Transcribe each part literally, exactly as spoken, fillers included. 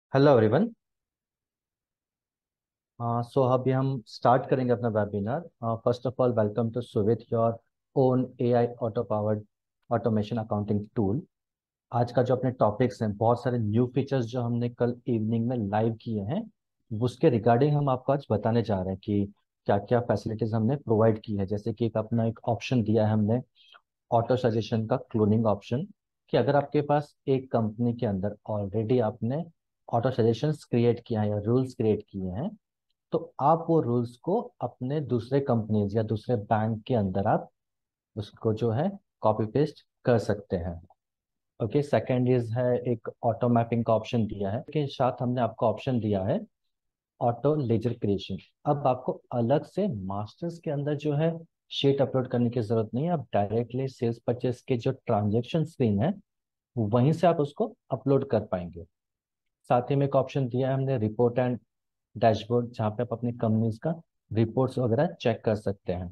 Hello everyone. सो अभी हम start करेंगे अपना webinar. First of all welcome to Suvit your own AI auto powered automation accounting tool. आज का जो अपने टॉपिक्स हैं, बहुत सारे न्यू फीचर्स जो हमने कल इवनिंग में लाइव किए हैं, उसके रिगार्डिंग हम आपको आज बताने जा रहे हैं कि क्या क्या फैसिलिटीज हमने प्रोवाइड की है। जैसे कि एक अपना एक ऑप्शन दिया है हमने, ऑटो सजेशन का क्लोनिंग ऑप्शन, कि अगर आपके पास एक कंपनी के अंदर ऑलरेडी आपने ऑटो सजेशंस क्रिएट किया है या रूल्स क्रिएट किए हैं, तो आप वो रूल्स को अपने दूसरे कंपनीज या दूसरे बैंक के अंदर आप उसको जो है कॉपी पेस्ट कर सकते हैं। ओके, सेकंड इज है एक ऑटो मैपिंग का ऑप्शन दिया है के साथ हमने आपको ऑप्शन दिया है ऑटो लेजर क्रिएशन। अब आपको अलग से मास्टर्स के अंदर जो है शीट अपलोड करने की जरूरत नहीं है। आप डायरेक्टली सेल्स परचेस के जो ट्रांजेक्शन स्क्रीन है वहीं से आप उसको अपलोड कर पाएंगे। साथ ही में एक ऑप्शन दिया है हमने रिपोर्ट एंड डैशबोर्ड, जहाँ पे आप अपनी कंपनीज का रिपोर्ट्स वगैरह चेक कर सकते हैं।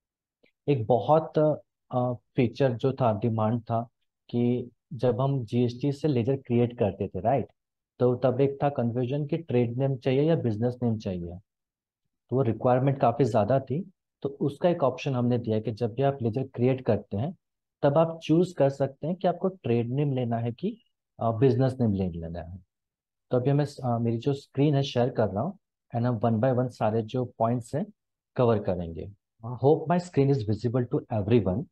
एक बहुत फीचर जो था, डिमांड था कि जब हम जीएसटी से लेजर क्रिएट करते थे, राइट, तो तब एक था कंफ्यूजन कि ट्रेड नेम चाहिए या बिजनेस नेम चाहिए। तो वो रिक्वायरमेंट काफ़ी ज़्यादा थी। तो उसका एक ऑप्शन हमने दिया है कि जब भी आप लेजर क्रिएट करते हैं तब आप चूज कर सकते हैं कि आपको ट्रेड नेम लेना है कि बिजनेस नेम ले लेना है। तो अभी मैं अ, मेरी जो स्क्रीन है शेयर कर रहा हूँ, एंड हम वन बाय वन सारे जो पॉइंट्स हैं कवर करेंगे। Hope my screen is visible to everyone.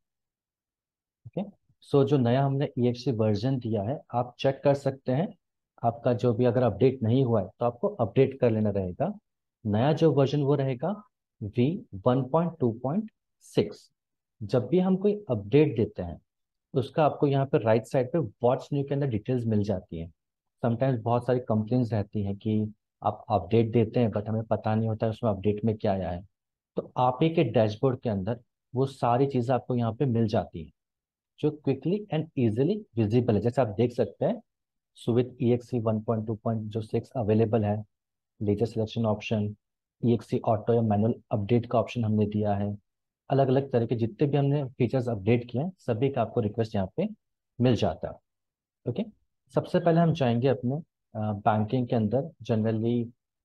Okay, so जो नया हमने ई एक्स वर्जन दिया है आप चेक कर सकते हैं। आपका जो भी अगर अपडेट नहीं हुआ है तो आपको अपडेट कर लेना रहेगा। नया जो वर्जन वो रहेगा V one point two point six. जब भी हम कोई अपडेट देते हैं उसका आपको यहाँ पे राइट साइड पे व्हाट्स न्यू के अंदर डिटेल्स मिल जाती हैं। समटाइम्स बहुत सारी कंप्लेंट्स रहती हैं कि आप अपडेट देते हैं बट हमें पता नहीं होता है उसमें अपडेट में क्या आया है। तो आप ही के डैशबोर्ड के अंदर वो सारी चीज़ें आपको यहाँ पे मिल जाती हैं जो क्विकली एंड इजीली विजिबल है। जैसे आप देख सकते हैं Suvit E X C one point two point जो सिक्स अवेलेबल है, ledger selection option, E X C auto या मैनुअल अपडेट का ऑप्शन हमने दिया है। अलग अलग तरह के जितने भी हमने फीचर्स अपडेट किए हैं सभी का आपको रिक्वेस्ट यहाँ पे मिल जाता है। ओके, सबसे पहले हम जाएंगे अपने बैंकिंग के अंदर। जनरली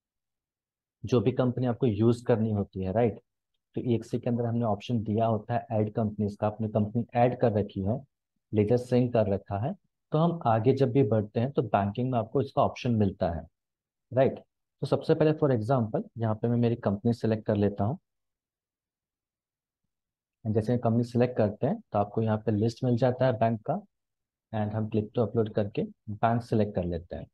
जो भी कंपनी आपको यूज करनी होती है, राइट, तो ई एक्स सी के अंदर हमने ऑप्शन दिया होता है ऐड कंपनीज का। आपने कंपनी ऐड कर रखी है, लेजर सिंक कर रखा है, तो हम आगे जब भी बढ़ते हैं तो बैंकिंग में आपको इसका ऑप्शन मिलता है, राइट। तो सबसे पहले फॉर एग्जांपल यहाँ पे मैं मेरी कंपनी सेलेक्ट कर लेता हूँ। And जैसे कंपनी सेलेक्ट करते हैं तो आपको यहाँ पे लिस्ट मिल जाता है बैंक का, एंड हम क्लिक टू अपलोड करके बैंक सेलेक्ट कर लेते हैं।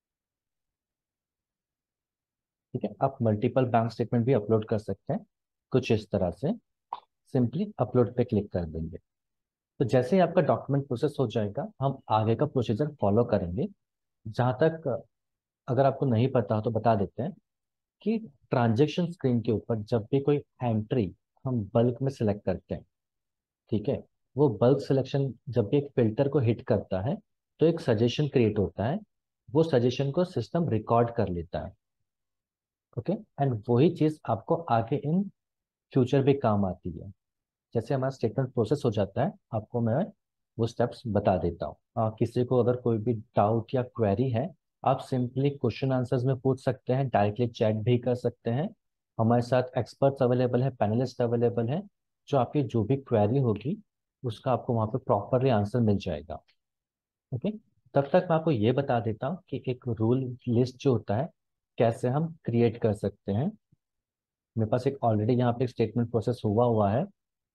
ठीक है, आप मल्टीपल बैंक स्टेटमेंट भी अपलोड कर सकते हैं कुछ इस तरह से। सिंपली अपलोड पे क्लिक कर देंगे तो जैसे ही आपका डॉक्यूमेंट प्रोसेस हो जाएगा हम आगे का प्रोसीजर फॉलो करेंगे। जहाँ तक अगर आपको नहीं पता हो तो बता देते हैं कि ट्रांजेक्शन स्क्रीन के ऊपर जब भी कोई एंट्री हम बल्क में सिलेक्ट करते हैं, ठीक है, वो बल्क सिलेक्शन जब भी एक फिल्टर को हिट करता है तो एक सजेशन क्रिएट होता है। वो सजेशन को सिस्टम रिकॉर्ड कर लेता है। ओके, एंड वही चीज़ आपको आगे इन फ्यूचर भी काम आती है। जैसे हमारा स्टेटमेंट प्रोसेस हो जाता है आपको मैं वो स्टेप्स बता देता हूँ। आ, किसी को अगर कोई भी डाउट या क्वेरी है आप सिंपली क्वेश्चन आंसर्स में पूछ सकते हैं, डायरेक्टली चैट भी कर सकते हैं। हमारे साथ एक्सपर्ट्स अवेलेबल है, पैनलिस्ट अवेलेबल है, जो आपकी जो भी क्वेरी होगी उसका आपको वहाँ पे प्रॉपरली आंसर मिल जाएगा। ओके, तब तक मैं आपको ये बता देता हूँ कि एक रूल लिस्ट जो होता है कैसे हम क्रिएट कर सकते हैं। मेरे पास एक ऑलरेडी यहाँ पे एक स्टेटमेंट प्रोसेस हुआ हुआ है।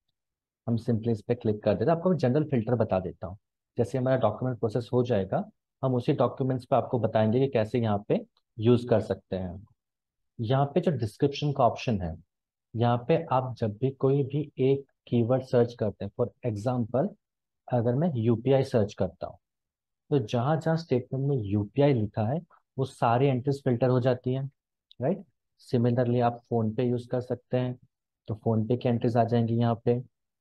हम सिंपली इस पर क्लिक कर देते हैं। आपको मैं जनरल फिल्टर बता देता हूँ। जैसे हमारा डॉक्यूमेंट प्रोसेस हो जाएगा हम उसी डॉक्यूमेंट्स पे आपको बताएंगे कि कैसे यहाँ पे यूज कर सकते हैं। यहाँ पे जो डिस्क्रिप्शन का ऑप्शन है, यहाँ पे आप जब भी कोई भी एक कीवर्ड सर्च करते हैं, फॉर एग्जाम्पल अगर मैं यूपीआई सर्च करता हूँ तो जहाँ जहाँ स्टेटमेंट में यूपीआई लिखा है वो सारी एंट्रीज फिल्टर हो जाती हैं, राइट। सिमिलरली आप फोन पे यूज कर सकते हैं तो फोन पे की एंट्रीज आ जाएंगी यहाँ पे।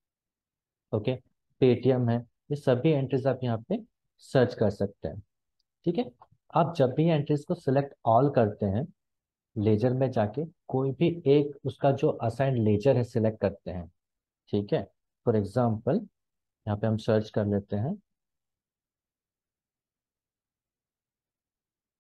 ओके, पेटीएम है, ये सभी एंट्रीज आप यहाँ पे सर्च कर सकते हैं। ठीक है, आप जब भी एंट्रीज को सिलेक्ट ऑल करते हैं लेजर में जाके कोई भी एक उसका जो असाइंड लेजर है सिलेक्ट करते हैं। ठीक है, फॉर एग्जाम्पल यहाँ पे हम सर्च कर लेते हैं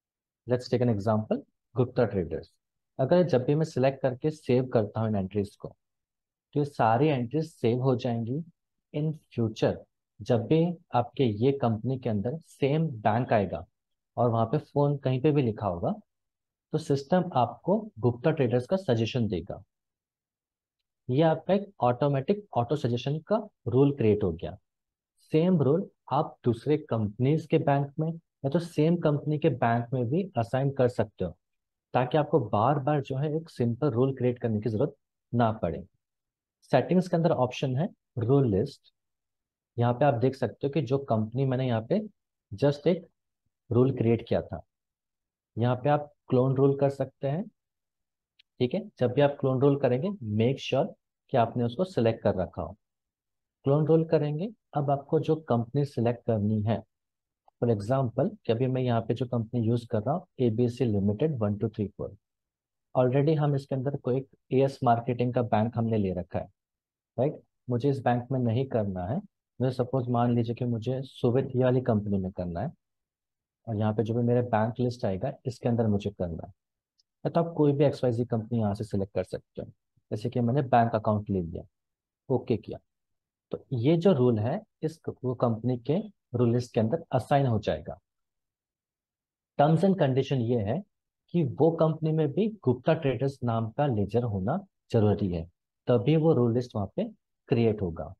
let's take an example, Gupta Traders. अगर जब भी मैं सिलेक्ट करके सेव करता हूँ इन एंट्रीज को, तो ये सारी एंट्रीज सेव हो जाएंगी। इन फ्यूचर जब भी आपके ये कंपनी के अंदर सेम बैंक आएगा और वहां पे फोन कहीं पे भी लिखा होगा, तो सिस्टम आपको गुप्ता ट्रेडर्स का सजेशन देगा। ये आपका एक ऑटोमेटिक ऑटो सजेशन का रूल क्रिएट हो गया। सेम रूल आप दूसरे कंपनीज के बैंक में या तो सेम कंपनी के बैंक में भी असाइन कर सकते हो, ताकि आपको बार बार जो है एक सिंपल रूल क्रिएट करने की जरूरत ना पड़े। सेटिंग्स के अंदर ऑप्शन है रूल लिस्ट। यहाँ पे आप देख सकते हो कि जो कंपनी मैंने यहाँ पे जस्ट एक रूल क्रिएट किया था, यहाँ पे आप क्लोन रूल कर सकते हैं। ठीक है, जब भी आप क्लोन रूल करेंगे मेक श्योर sure कि आपने उसको सिलेक्ट कर रखा हो। क्लोन रोल करेंगे, अब आपको जो कंपनी सिलेक्ट करनी है, फॉर एग्जांपल कि अभी मैं यहाँ पे जो कंपनी यूज कर रहा हूँ ABC Limited one two three four. Already हम इसके अंदर कोई एक एएस मार्केटिंग का बैंक हमने ले रखा है, राइट। मुझे इस बैंक में नहीं करना है। मुझे सपोज मान लीजिए कि मुझे सुविध ये वाली कंपनी में करना है, और यहाँ पे जो भी मेरे बैंक लिस्ट आएगा इसके अंदर मुझे करना है। या तो आप कोई भी एक्सवाइजी कंपनी यहाँ से सिलेक्ट कर सकते हो। जैसे कि मैंने बैंक अकाउंट ले लिया, ओके किया, तो ये जो रूल है इस वो कंपनी के रूल लिस्ट के अंदर असाइन हो जाएगा। टर्म्स एंड कंडीशन ये है कि वो कंपनी में भी गुप्ता ट्रेडर्स नाम का लेजर होना जरूरी है, तभी वो रूल लिस्ट वहां पे क्रिएट होगा।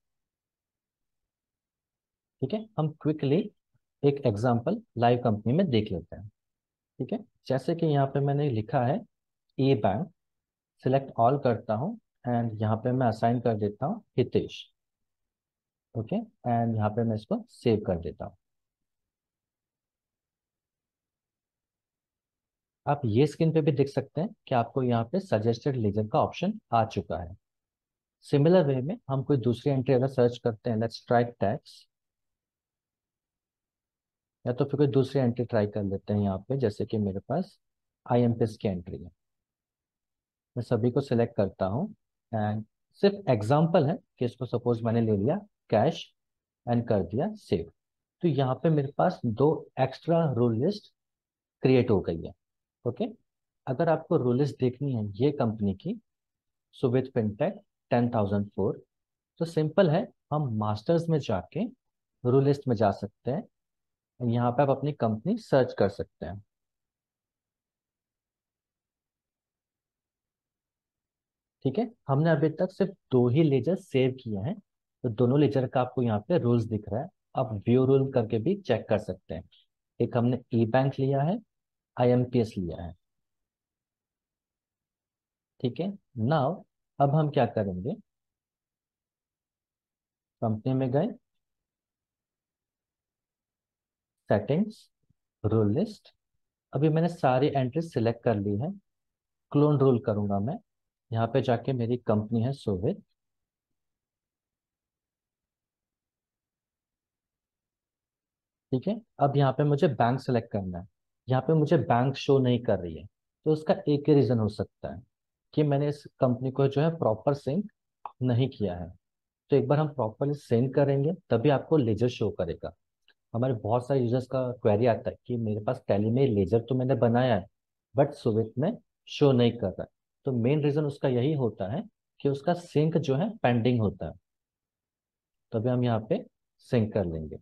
ठीक है, हम क्विकली एक एग्जांपल लाइव कंपनी में देख लेते हैं। ठीक है, जैसे कि यहाँ पे मैंने लिखा है ए बैंक, सिलेक्ट ऑल करता हूँ एंड यहाँ पे मैं असाइन कर देता हूँ हितेश। ओके, एंड यहाँ पे मैं इसको सेव कर देता हूँ। आप ये स्क्रीन पे भी देख सकते हैं कि आपको यहाँ पे सजेस्टेड लेजर का ऑप्शन आ चुका है। सिमिलर वे में हम कोई दूसरी एंट्री अगर सर्च करते हैं, लेट्स ट्राई टैक्स, या तो फिर कोई दूसरी एंट्री ट्राई कर लेते हैं यहाँ पे, जैसे कि मेरे पास आईएमपीएस की एंट्री है। मैं सभी को सिलेक्ट करता हूँ एंड सिर्फ एग्जांपल है कि इसको सपोज मैंने ले लिया कैश एंड कर दिया सेव। तो यहाँ पे मेरे पास दो एक्स्ट्रा रूल लिस्ट क्रिएट हो गई है। ओके, अगर आपको रूल लिस्ट देखनी है ये कंपनी की, Suvit fintech ten thousand four, तो सिंपल है, हम मास्टर्स में जाके रूल लिस्ट में जा सकते हैं। यहाँ पे आप अपनी कंपनी सर्च कर सकते हैं। ठीक है, हमने अभी तक सिर्फ दो ही लेजर सेव किए हैं, तो दोनों लेजर का आपको यहाँ पे रूल्स दिख रहा है। आप व्यू रूल करके भी चेक कर सकते हैं। एक हमने ई बैंक लिया है, आईएमपीएस लिया है। ठीक है, नाउ अब हम क्या करेंगे, कंपनी में गए, सेटिंग्स, रूल लिस्ट। अभी मैंने सारी एंट्री सिलेक्ट कर ली है। क्लोन रूल करूंगा मैं, यहाँ पे जाके मेरी कंपनी है सोवित। ठीक है, अब यहाँ पे मुझे बैंक सेलेक्ट करना है। यहाँ पे मुझे बैंक शो नहीं कर रही है, तो उसका एक ही रीजन हो सकता है कि मैंने इस कंपनी को जो है प्रॉपर सिंक नहीं किया है। तो एक बार हम प्रॉपरली सिंक करेंगे तभी आपको लेजर शो करेगा। हमारे बहुत सारे यूजर्स का क्वेरी आता है कि मेरे पास टैली में लेजर तो मैंने बनाया है बट सुविध में शो नहीं कर रहा है। तो मेन रीजन उसका यही होता है कि उसका सिंक जो है पेंडिंग होता है। तभी हम यहाँ पे सिंक कर लेंगे।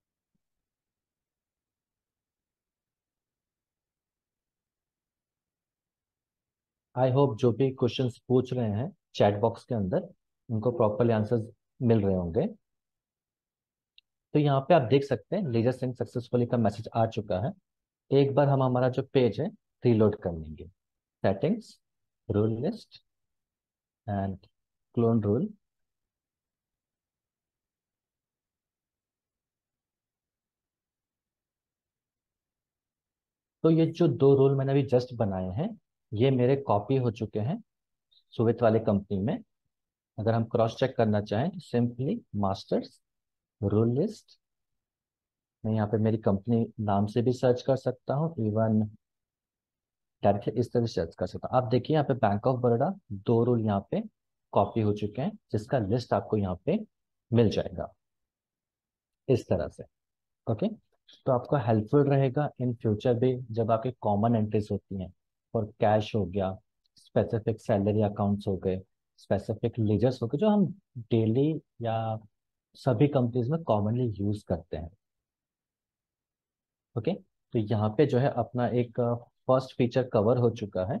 आई होप जो भी क्वेश्चंस पूछ रहे हैं चैट बॉक्स के अंदर, उनको प्रॉपरली आंसर्स मिल रहे होंगे। तो यहाँ पे आप देख सकते हैं लेजर सिंक सक्सेसफुली का मैसेज आ चुका है। एक बार हम हमारा जो पेज है रीलोड कर लेंगे। Settings, rule list and clone rule. तो ये जो दो रोल मैंने अभी जस्ट बनाए हैं, ये मेरे कॉपी हो चुके हैं सुवित वाले कंपनी में। अगर हम क्रॉस चेक करना चाहें तो सिंपली मास्टर्स, रूल लिस्ट, मैं यहाँ पे मेरी कंपनी नाम से भी सर्च कर सकता हूँ, इवन डायरेक्टली इस तरह से सर्च कर सकता हूँ। आप देखिए यहाँ पे बैंक ऑफ बड़ौदा, दो रूल यहाँ पे कॉपी हो चुके हैं, जिसका लिस्ट आपको यहाँ पे मिल जाएगा इस तरह से। ओके, तो आपको हेल्पफुल रहेगा इन फ्यूचर भी, जब आपकी कॉमन एंट्रीज होती हैं, और कैश हो गया, स्पेसिफिक सैलरी अकाउंट्स हो गए, स्पेसिफिक लेजर्स हो गए, जो हम डेली या सभी कंपनीज में कॉमनली यूज करते हैं। ओके, तो यहाँ पे जो है अपना एक फर्स्ट फीचर कवर हो चुका है।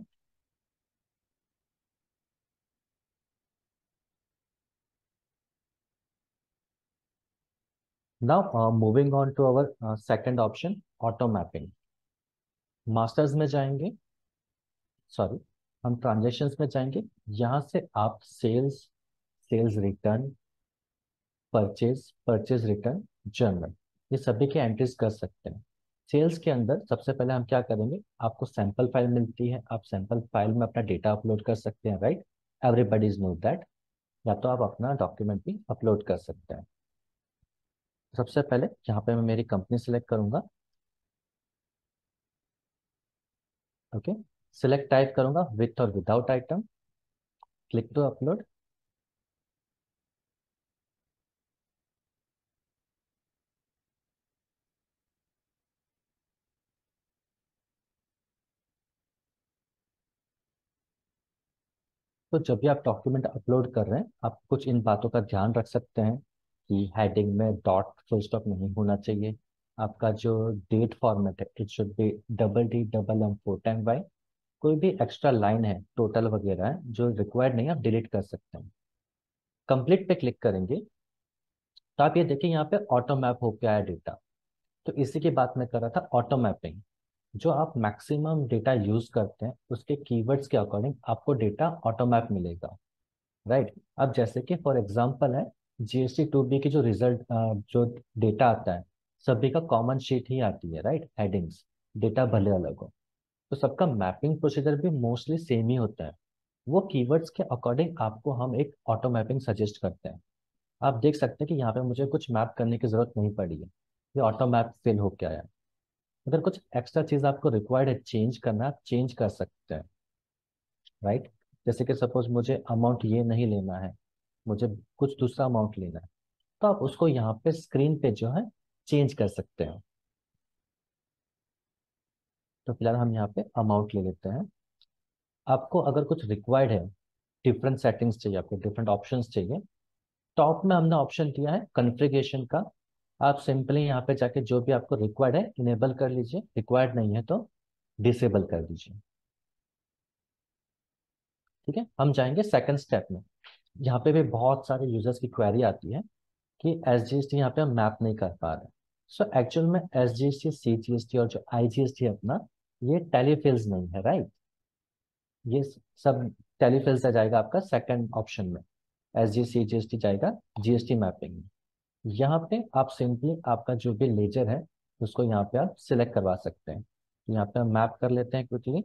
Now moving on to our second option, auto mapping. Masters में जाएंगे, सॉरी, हम ट्रांजेक्शन्स में जाएंगे। यहाँ से आप sales, sales return, purchase, purchase return, journal, ये सभी की एंट्रीज कर सकते हैं। सेल्स के अंदर सबसे पहले हम क्या करेंगे, आपको सैंपल फाइल मिलती है, आप सैंपल फाइल में अपना डेटा अपलोड कर सकते हैं, right. Everybody is know that. या तो आप अपना डॉक्यूमेंट भी अपलोड कर सकते हैं। सबसे पहले यहाँ पे मैं मेरी कंपनी सेलेक्ट करूंगा। ओके, सिलेक्ट टाइप करूंगा विथ और without item, click to upload. तो जब भी आप डॉक्यूमेंट अपलोड कर रहे हैं, आप कुछ इन बातों का ध्यान रख सकते हैं कि हेडिंग में डॉट फुल स्टॉप नहीं होना चाहिए। आपका जो डेट फॉर्मेट है, it should be double D double M four time Y. कोई भी एक्स्ट्रा लाइन है, टोटल वगैरह है जो रिक्वायर्ड नहीं है, आप डिलीट कर सकते हैं। कंप्लीट पे क्लिक करेंगे तो आप ये देखिए यहाँ पे ऑटो मैप हो गया है डेटा। तो इसी की बात मैं कर रहा था, ऑटो मैपिंग। जो आप मैक्सिमम डेटा यूज करते हैं उसके कीवर्ड्स के अकॉर्डिंग आपको डेटा ऑटो मैप मिलेगा, राइट। अब जैसे कि फॉर एग्जांपल है, जीएसटी टू बी की जो रिजल्ट, जो डेटा आता है, सभी का कॉमन शीट ही आती है, राइट। हेडिंग्स, डेटा भले अलग हो, तो सबका मैपिंग प्रोसीजर भी मोस्टली सेम ही होता है। वो कीवर्ड्स के अकॉर्डिंग आपको हम एक ऑटो मैपिंग सजेस्ट करते हैं। आप देख सकते हैं कि यहाँ पे मुझे कुछ मैप करने की जरूरत नहीं पड़ी है, ये ऑटो मैप फिल होके आया है। अगर कुछ एक्स्ट्रा चीज आपको रिक्वायर्ड है चेंज करना, आप चेंज कर सकते हैं, राइट। जैसे कि सपोज मुझे अमाउंट ये नहीं लेना है, मुझे कुछ दूसरा अमाउंट लेना है, तो आप उसको यहाँ पे स्क्रीन पे जो है चेंज कर सकते हैं। तो फिलहाल हम यहाँ पे अमाउंट ले लेते हैं। आपको अगर कुछ रिक्वायर्ड है, डिफरेंट सेटिंग्स चाहिए, आपको डिफरेंट ऑप्शंस चाहिए, टॉप में हमने ऑप्शन दिया है कॉन्फ़िगरेशन का। आप सिंपली यहाँ पे जाके जो भी आपको रिक्वायर्ड है इनेबल कर लीजिए, रिक्वायर्ड नहीं है तो डिसेबल कर दीजिए। ठीक है, हम जाएंगे सेकंड स्टेप में। यहाँ पे भी बहुत सारे यूजर्स की क्वेरी आती है कि एस जी एस टी यहाँ पे हम मैप नहीं कर पा रहे। सो एक्चुअल में S G S T, C G S T और जो आई जी एस टी अपना, ये टेलीफिल्स नहीं है, राइट। ये सब टेलीफिल्स आ जाएगा आपका सेकंड ऑप्शन में। S G C G S T जाएगा जी एस टी मैपिंग में। यहाँ पे आप सिंपली आपका जो भी लेजर है उसको यहाँ पे आप सिलेक्ट करवा सकते हैं। यहाँ पे हम मैप कर लेते हैं क्विकली।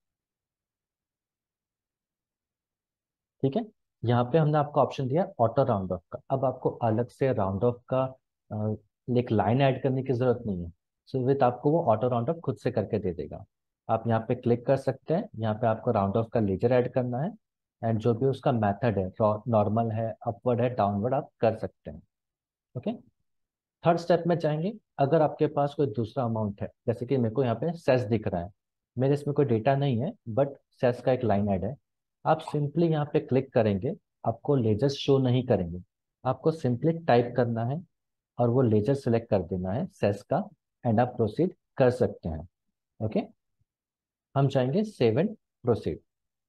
ठीक है, यहाँ पे हमने आपको ऑप्शन दिया ऑटो राउंड ऑफ का। अब आपको अलग से राउंड ऑफ का अ, एक लाइन ऐड करने की जरूरत नहीं है। सो विथ आपको वो ऑटो राउंड ऑफ खुद से करके दे देगा। आप यहाँ पे क्लिक कर सकते हैं, यहाँ पे आपको राउंड ऑफ का लेजर ऐड करना है, एंड जो भी उसका मेथड है, नॉर्मल है, अपवर्ड है, डाउनवर्ड, आप कर सकते हैं। ओके, थर्ड स्टेप में जाएंगे। अगर आपके पास कोई दूसरा अमाउंट है, जैसे कि मेरे को यहाँ पे सेस दिख रहा है, मेरे इसमें कोई डेटा नहीं है, बट सेस का एक लाइन ऐड है, आप सिंपली यहाँ पे क्लिक करेंगे, आपको लेजर्स शो नहीं करेंगे। आपको सिंपली टाइप करना है और वो लेजर सेलेक्ट कर देना है सेस का, एंड आप प्रोसीड कर सकते हैं। ओके, हम चाहेंगे सेव एंड प्रोसीड।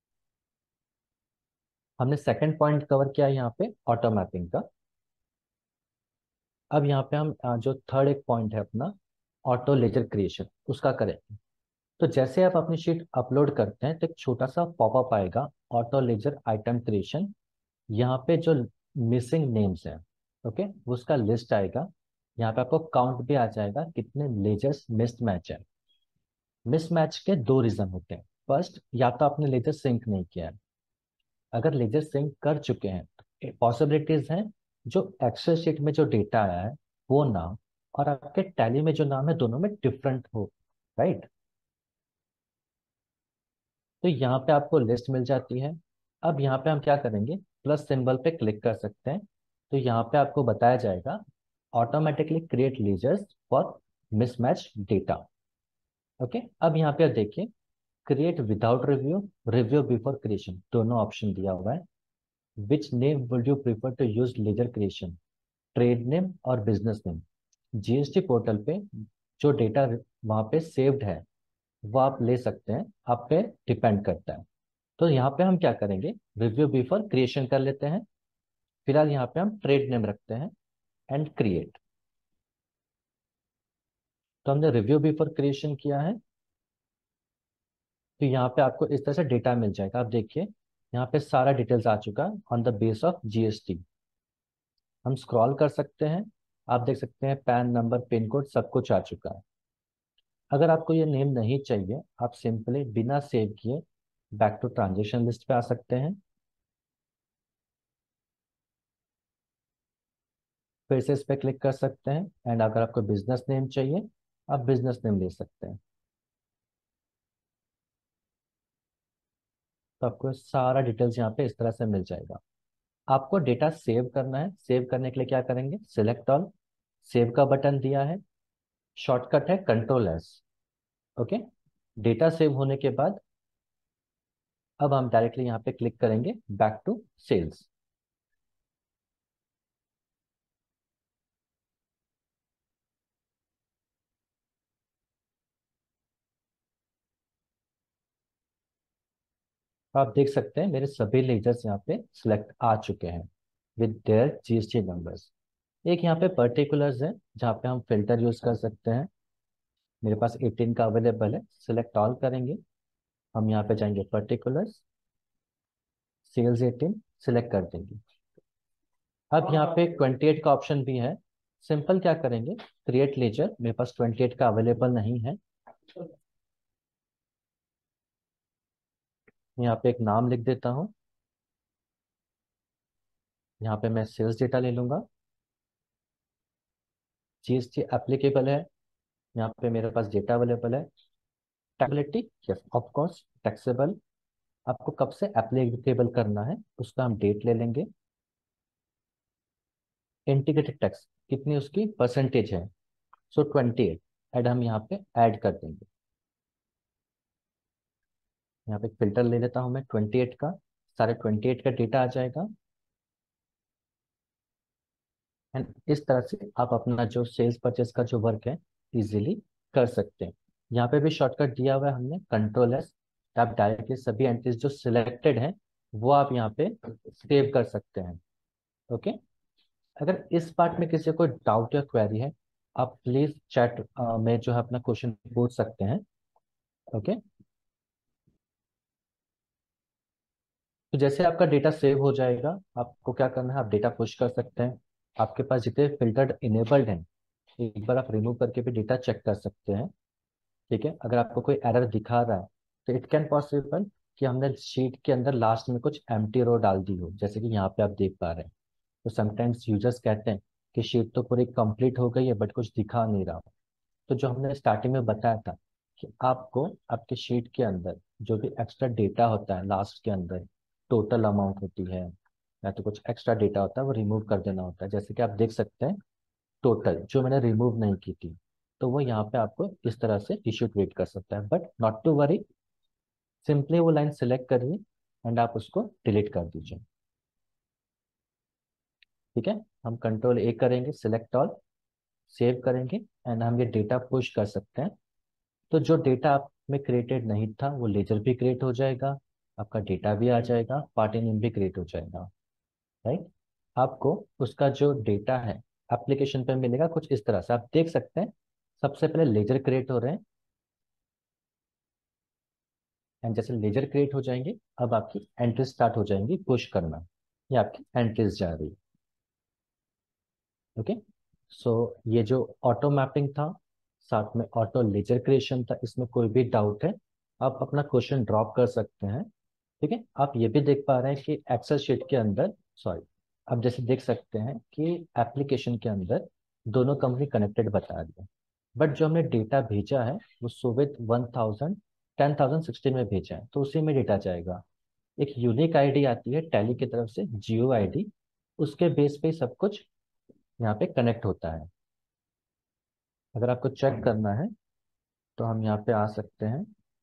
हमने सेकंड पॉइंट कवर किया है यहाँ पे ऑटो मैपिंग का। अब यहाँ पे हम अ, जो थर्ड एक पॉइंट है अपना, ऑटो लेजर क्रिएशन, उसका करेंगे। तो जैसे आप अपनी शीट अपलोड करते हैं तो एक छोटा सा पॉपअप आएगा, ऑटो लेजर आइटम क्रिएशन। यहाँ पे जो मिसिंग नेम्स हैं, ओके, उसका लिस्ट आएगा। यहाँ पे आपको काउंट भी आ जाएगा कितने लेजर्स मिस मैच है। मिस मैच के दो रीजन होते हैं। फर्स्ट, या तो आपने लेजर सिंक नहीं किया है। अगर लेजर सिंक कर चुके हैं, पॉसिबिलिटीज हैं जो एक्सेल शीट में जो डेटा आया है वो नाम और आपके टैली में जो नाम है दोनों में डिफरेंट हो, राइट। तो यहाँ पे आपको लिस्ट मिल जाती है। अब यहाँ पे हम क्या करेंगे, प्लस सिंबल पे क्लिक कर सकते हैं। तो यहाँ पे आपको बताया जाएगा automatically create ledgers for mismatch data. Okay, अब यहाँ पे देखिए, create without review, review before creation, दोनों ऑप्शन दिया हुआ है। Which name would you prefer to use ledger creation, trade name और बिजनेस नेम। जीएसटी पोर्टल पे जो डेटा वहाँ पे सेव्ड है वो आप ले सकते हैं, आप पे डिपेंड करता है। तो यहाँ पे हम क्या करेंगे, रिव्यू बिफोर क्रिएशन कर लेते हैं। फिलहाल यहाँ पे हम ट्रेड नेम रखते हैं एंड क्रिएट। तो हमने रिव्यू बिफोर क्रिएशन किया है, तो यहाँ पे आपको इस तरह से डेटा मिल जाएगा। आप देखिए, यहाँ पे सारा डिटेल्स आ चुका है on the base of GST. हम स्क्रॉल कर सकते हैं, आप देख सकते हैं पैन नंबर, पिन कोड, सब कुछ आ चुका है। अगर आपको ये नेम नहीं चाहिए, आप सिंपली बिना सेव किए बैक टू ट्रांजेक्शन लिस्ट पे आ सकते हैं, फिर से इस पे क्लिक कर सकते हैं, एंड अगर आपको बिजनेस नेम चाहिए, आप बिजनेस नेम ले सकते हैं। तो आपको सारा डिटेल्स यहाँ पे इस तरह से मिल जाएगा। आपको डेटा सेव करना है, सेव करने के लिए क्या करेंगे, सिलेक्ट ऑल, सेव का बटन दिया है, शॉर्टकट है control S. Okay, data save होने के बाद अब हम डायरेक्टली यहाँ पे क्लिक करेंगे बैक टू सेल्स। आप देख सकते हैं मेरे सभी लेजर्स यहाँ पे सिलेक्ट आ चुके हैं विद देयर जीएसटी नंबर्स। एक यहाँ पे पर्टिकुलर्स है जहाँ पे हम फिल्टर यूज कर सकते हैं। मेरे पास एटीन का अवेलेबल है, सिलेक्ट ऑल करेंगे, हम यहाँ पे जाएंगे पर्टिकुलर्स, सेल्स एटीन सिलेक्ट कर देंगे। अब यहाँ पे ट्वेंटी एट का ऑप्शन भी है, सिंपल क्या करेंगे, क्रिएट लेजर, मेरे पास ट्वेंटी एट का अवेलेबल नहीं है। यहाँ पे एक नाम लिख देता हूँ, यहाँ पे मैं सेल्स डेटा ले लूंगा। जीएसटी एप्लीकेबल है, यहाँ पे मेरे पास डेटा अवेलेबल है। Taxability, yes of course taxable. आपको कब से एप्लीकेबल करना है उसका हम डेट ले लेंगे। इंटीग्रेटेड टैक्स कितनी उसकी परसेंटेज है, सो ट्वेंटी एट, एड हम यहाँ पे ऐड कर देंगे। यहाँ पे फिल्टर ले लेता हूँ मैं ट्वेंटी एट का, सारे ट्वेंटी एट का डेटा आ जाएगा। एंड इस तरह से आप अपना जो सेल्स परचेस का जो वर्क है इजीली कर सकते हैं। यहाँ पे भी शॉर्टकट दिया हुआ है हमने कंट्रोल एस, आप डायरेक्टली सभी एंट्रीज जो सिलेक्टेड हैं वो आप यहाँ पे सेव कर सकते हैं। ओके, अगर इस पार्ट में किसी को डाउट या क्वेरी है, आप प्लीज चैट में जो है अपना क्वेश्चन पूछ सकते हैं। ओके, तो जैसे आपका डेटा सेव हो जाएगा, आपको क्या करना है, आप डेटा पुश कर सकते हैं। आपके पास जितने फिल्टर्ड इनेबल्ड हैं, एक बार आप रिमूव करके भी डेटा चेक कर सकते हैं। ठीक है, अगर आपको कोई एरर दिखा रहा है तो इट कैन पॉसिबल कि हमने शीट के अंदर लास्ट में कुछ एम्प्टी रो डाल दी हो, जैसे कि यहाँ पे आप देख पा रहे हैं। तो समटाइम्स यूजर्स कहते हैं कि शीट तो पूरी कंप्लीट हो गई है बट कुछ दिखा नहीं रहा। तो जो हमने स्टार्टिंग में बताया था कि आपको आपके शीट के अंदर जो भी एक्स्ट्रा डेटा होता है लास्ट के अंदर, टोटल अमाउंट होती है या तो कुछ एक्स्ट्रा डेटा होता है, वो रिमूव कर देना होता है। जैसे कि आप देख सकते हैं टोटल जो मैंने रिमूव नहीं की थी, तो वो यहाँ पे आपको इस तरह से इश्यू क्रिएट कर सकता है। But not to worry, simply वो लाइन सेलेक्ट करिए एंड आप उसको डिलीट कर दीजिए। ठीक है, हम कंट्रोल ए करेंगे, सिलेक्ट ऑल, सेव करेंगे, एंड हम ये डेटा पुश कर सकते हैं। तो जो डेटा आप में क्रिएटेड नहीं था वो लेजर भी क्रिएट हो जाएगा, आपका डेटा भी आ जाएगा, पार्टी नेम भी क्रिएट हो जाएगा। राइट, आपको उसका जो डेटा है एप्लीकेशन पे मिलेगा कुछ इस तरह से, आप देख सकते हैं। सबसे पहले लेजर क्रिएट हो रहे हैं, एंड जैसे लेजर क्रिएट हो जाएंगे अब आपकी एंट्री स्टार्ट हो जाएंगी पुश करना, ये आपकी एंट्रीज जा रही है। ओके, सो ये जो ऑटो मैपिंग था साथ में ऑटो लेजर क्रिएशन था, इसमें कोई भी डाउट है आप अपना क्वेश्चन ड्रॉप कर सकते हैं। ठीक है, आप ये भी देख पा रहे हैं कि एक्सेल शीट के अंदर, सॉरी, आप जैसे देख सकते हैं कि एप्लीकेशन के अंदर दोनों कंपनी कनेक्टेड बता रही है, बट जो हमने डेटा भेजा है वो Suvit one thousand ten thousand sixteen में भेजा है, तो उसी में डेटा जाएगा। एक यूनिक आईडी आती है टैली की तरफ से, जियो आईडी, उसके बेस पे सब कुछ यहाँ पे कनेक्ट होता है। अगर आपको चेक करना है तो हम यहाँ पे आ सकते हैं।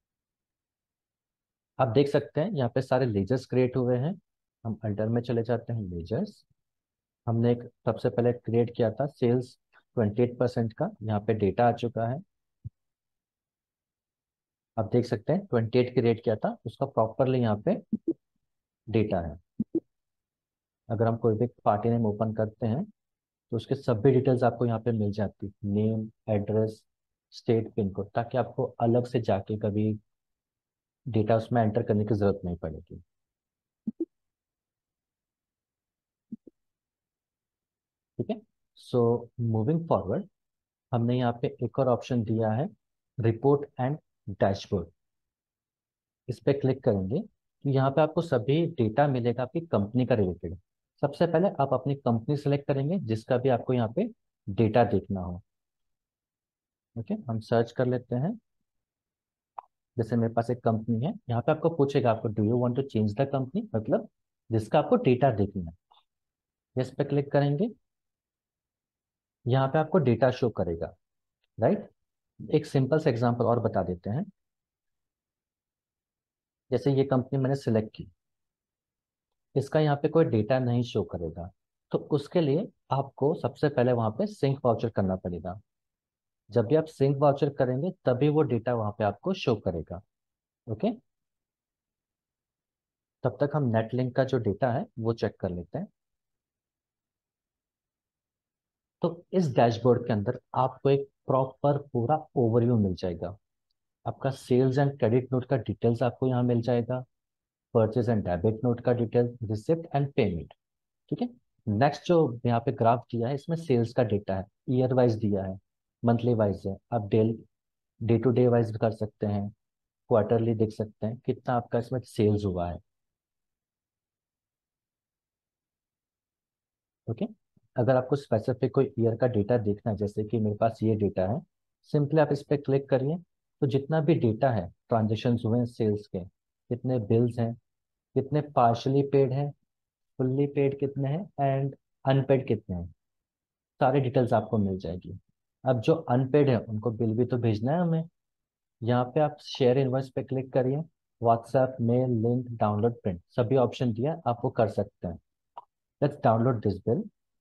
आप देख सकते हैं यहाँ पे सारे लेजर्स क्रिएट हुए हैं। हम अल्टर में चले जाते हैं, लेजर्स। हमने एक सबसे पहले क्रिएट किया था सेल्स ट्वेंटी एट परसेंट का, यहाँ पे डेटा आ चुका है। आप देख सकते हैं ट्वेंटी एट क्रिएट किया था, उसका प्रॉपरली यहाँ पे डेटा है। अगर हम कोई भी पार्टी नेम ओपन करते हैं तो उसके सभी डिटेल्स आपको यहाँ पे मिल जाती, name, address, state, pin code, ताकि आपको अलग से जाके कभी डेटा उसमें एंटर करने की जरूरत नहीं पड़ेगी। ठीक है। सो मूविंग फॉरवर्ड, हमने यहाँ पे एक और ऑप्शन दिया है, रिपोर्ट एंड डैशबोर्ड। इस पे क्लिक करेंगे तो यहाँ पे आपको सभी डेटा मिलेगा आपकी कंपनी का रिलेटेड। सबसे पहले आप अपनी कंपनी सेलेक्ट करेंगे जिसका भी आपको यहाँ पे डेटा देखना हो। ओके, हम सर्च कर लेते हैं। जैसे मेरे पास एक कंपनी है, यहाँ पे आपको पूछेगा आपको do you want to change the company, मतलब जिसका आपको डेटा देखना है। इस पे क्लिक करेंगे, यहाँ पे आपको डेटा शो करेगा, राइट। एक सिंपल से एग्जांपल और बता देते हैं। जैसे ये कंपनी मैंने सिलेक्ट की, इसका यहाँ पे कोई डेटा नहीं शो करेगा, तो उसके लिए आपको सबसे पहले वहाँ पे सिंक वाउचर करना पड़ेगा। जब भी आप सिंक वाउचर करेंगे तभी वो डेटा वहाँ पे आपको शो करेगा। ओके, तब तक हम नेट लिंक का जो डेटा है वो चेक कर लेते हैं। तो इस डैशबोर्ड के अंदर आपको एक प्रॉपर पूरा ओवरव्यू मिल जाएगा। आपका सेल्स एंड क्रेडिट नोट का डिटेल्स आपको यहाँ मिल जाएगा, परचेज एंड डेबिट नोट का डिटेल, रिसिप्ट एंड पेमेंट। ठीक है। नेक्स्ट जो यहाँ पे ग्राफ दिया है इसमें सेल्स का डेटा है, ईयर वाइज दिया है, मंथली वाइज है, आप day day to day wise कर सकते हैं, क्वार्टरली देख सकते हैं कितना आपका इसमें सेल्स हुआ है। ओके। अगर आपको स्पेसिफिक कोई ईयर का डेटा देखना है, जैसे कि मेरे पास ये डेटा है, सिंपली आप इस पर क्लिक करिए। तो जितना भी डेटा है, ट्रांजेक्शन हुए हैं सेल्स के, कितने बिल्स हैं, कितने पार्शली पेड हैं, फुल्ली पेड कितने हैं एंड अनपेड कितने हैं, सारी डिटेल्स आपको मिल जाएगी। अब जो अनपेड है उनको बिल भी तो भेजना है हमें। यहाँ पे आप शेयर इनवॉइस पे क्लिक करिए, WhatsApp, mail, link, download, print, सभी ऑप्शन दिया है, आप वो कर सकते हैं। Let's download this bill.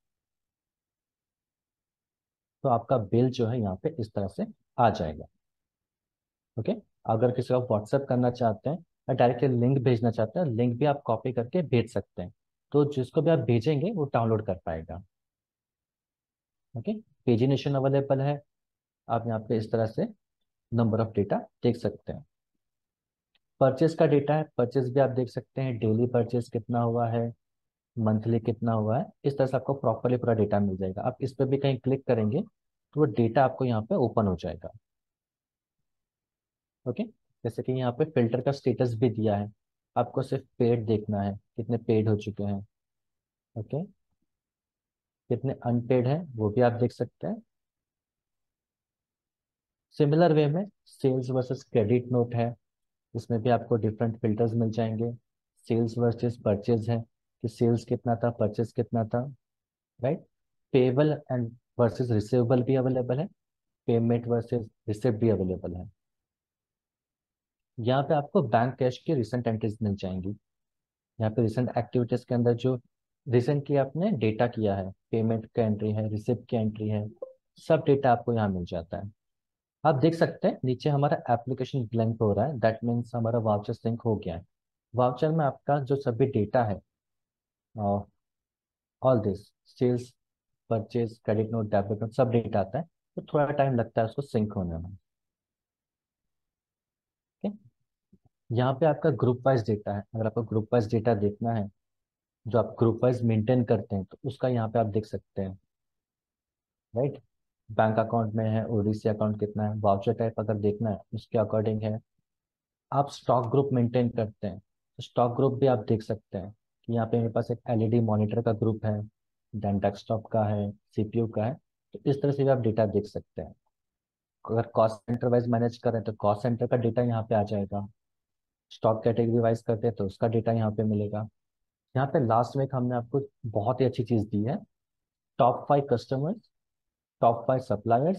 तो आपका बिल जो है यहाँ पे इस तरह से आ जाएगा। ओके। अगर किसी को व्हाट्सएप करना चाहते हैं या डायरेक्टली लिंक भेजना चाहते हैं, लिंक भी आप कॉपी करके भेज सकते हैं। तो जिसको भी आप भेजेंगे वो डाउनलोड कर पाएगा। ओके। पेजिनेशन अवेलेबल है। आप यहाँ पे इस तरह से नंबर ऑफ डेटा देख सकते हैं। परचेज का डेटा है, परचेज भी आप देख सकते हैं, डेली परचेज कितना हुआ है, मंथली कितना हुआ है, इस तरह से आपको प्रॉपरली पूरा डेटा मिल जाएगा। आप इस पर भी कहीं क्लिक करेंगे तो वो डेटा आपको यहाँ पे ओपन हो जाएगा। ओके। जैसे कि यहाँ पे फिल्टर का स्टेटस भी दिया है, आपको सिर्फ पेड देखना है, कितने पेड हो चुके हैं। ओके। कितने अनपेड हैं वो भी आप देख सकते हैं। सिमिलर वे में सेल्स वर्सेस क्रेडिट नोट है, इसमें भी आपको डिफरेंट फिल्टर्स मिल जाएंगे। सेल्स वर्सेस परचेज है कि सेल्स कितना था, परचेज कितना था, right. Payable and versus receivable भी अवेलेबल है, पेमेंट वर्सेस रिसिप्ट भी अवेलेबल है। यहाँ पे आपको बैंक कैश की रिसेंट एंट्रीज मिल जाएंगी। यहाँ पे रिसेंट एक्टिविटीज के अंदर जो रिसेंटली आपने डेटा किया है, पेमेंट का एंट्री है, रिसिप्ट की एंट्री है, सब डेटा आपको यहाँ मिल जाता है। आप देख सकते हैं नीचे हमारा एप्लीकेशन ब्लैंक हो रहा है, दैट मीन्स हमारा वाउचर सिंक हो गया है। वाउचर में आपका जो सभी डेटा है, all this sales, purchase, credit note, debit note, सब डेटा आता है, तो थोड़ा टाइम लगता है उसको सिंक होने में। ठीक है। यहाँ पे आपका ग्रुप वाइज डेटा है, अगर आपको ग्रुप वाइज डेटा देखना है, जो आप ग्रुप वाइज मेंटेन करते हैं, तो उसका यहाँ पे आप देख सकते हैं, राइट। बैंक अकाउंट में है, ओडीसी अकाउंट कितना है, वाउचर टाइप अगर देखना है उसके अकॉर्डिंग है। आप स्टॉक ग्रुप मेंटेन करते हैं तो स्टॉक ग्रुप भी आप देख सकते हैं कि यहाँ पे मेरे पास एक एलईडी मॉनिटर का ग्रुप है, देन डेस्कटॉप का है, सीपीयू का है। तो इस तरह से भी आप डेटा देख सकते हैं। अगर कॉस्ट सेंटर वाइज मैनेज करें तो कॉस्ट सेंटर का डेटा यहाँ पे आ जाएगा। स्टॉक कैटेगरी वाइज करते हैं तो उसका डेटा यहाँ पे मिलेगा। यहाँ पे लास्ट में एक हमने आपको बहुत ही अच्छी चीज दी है, top five customers, top five suppliers,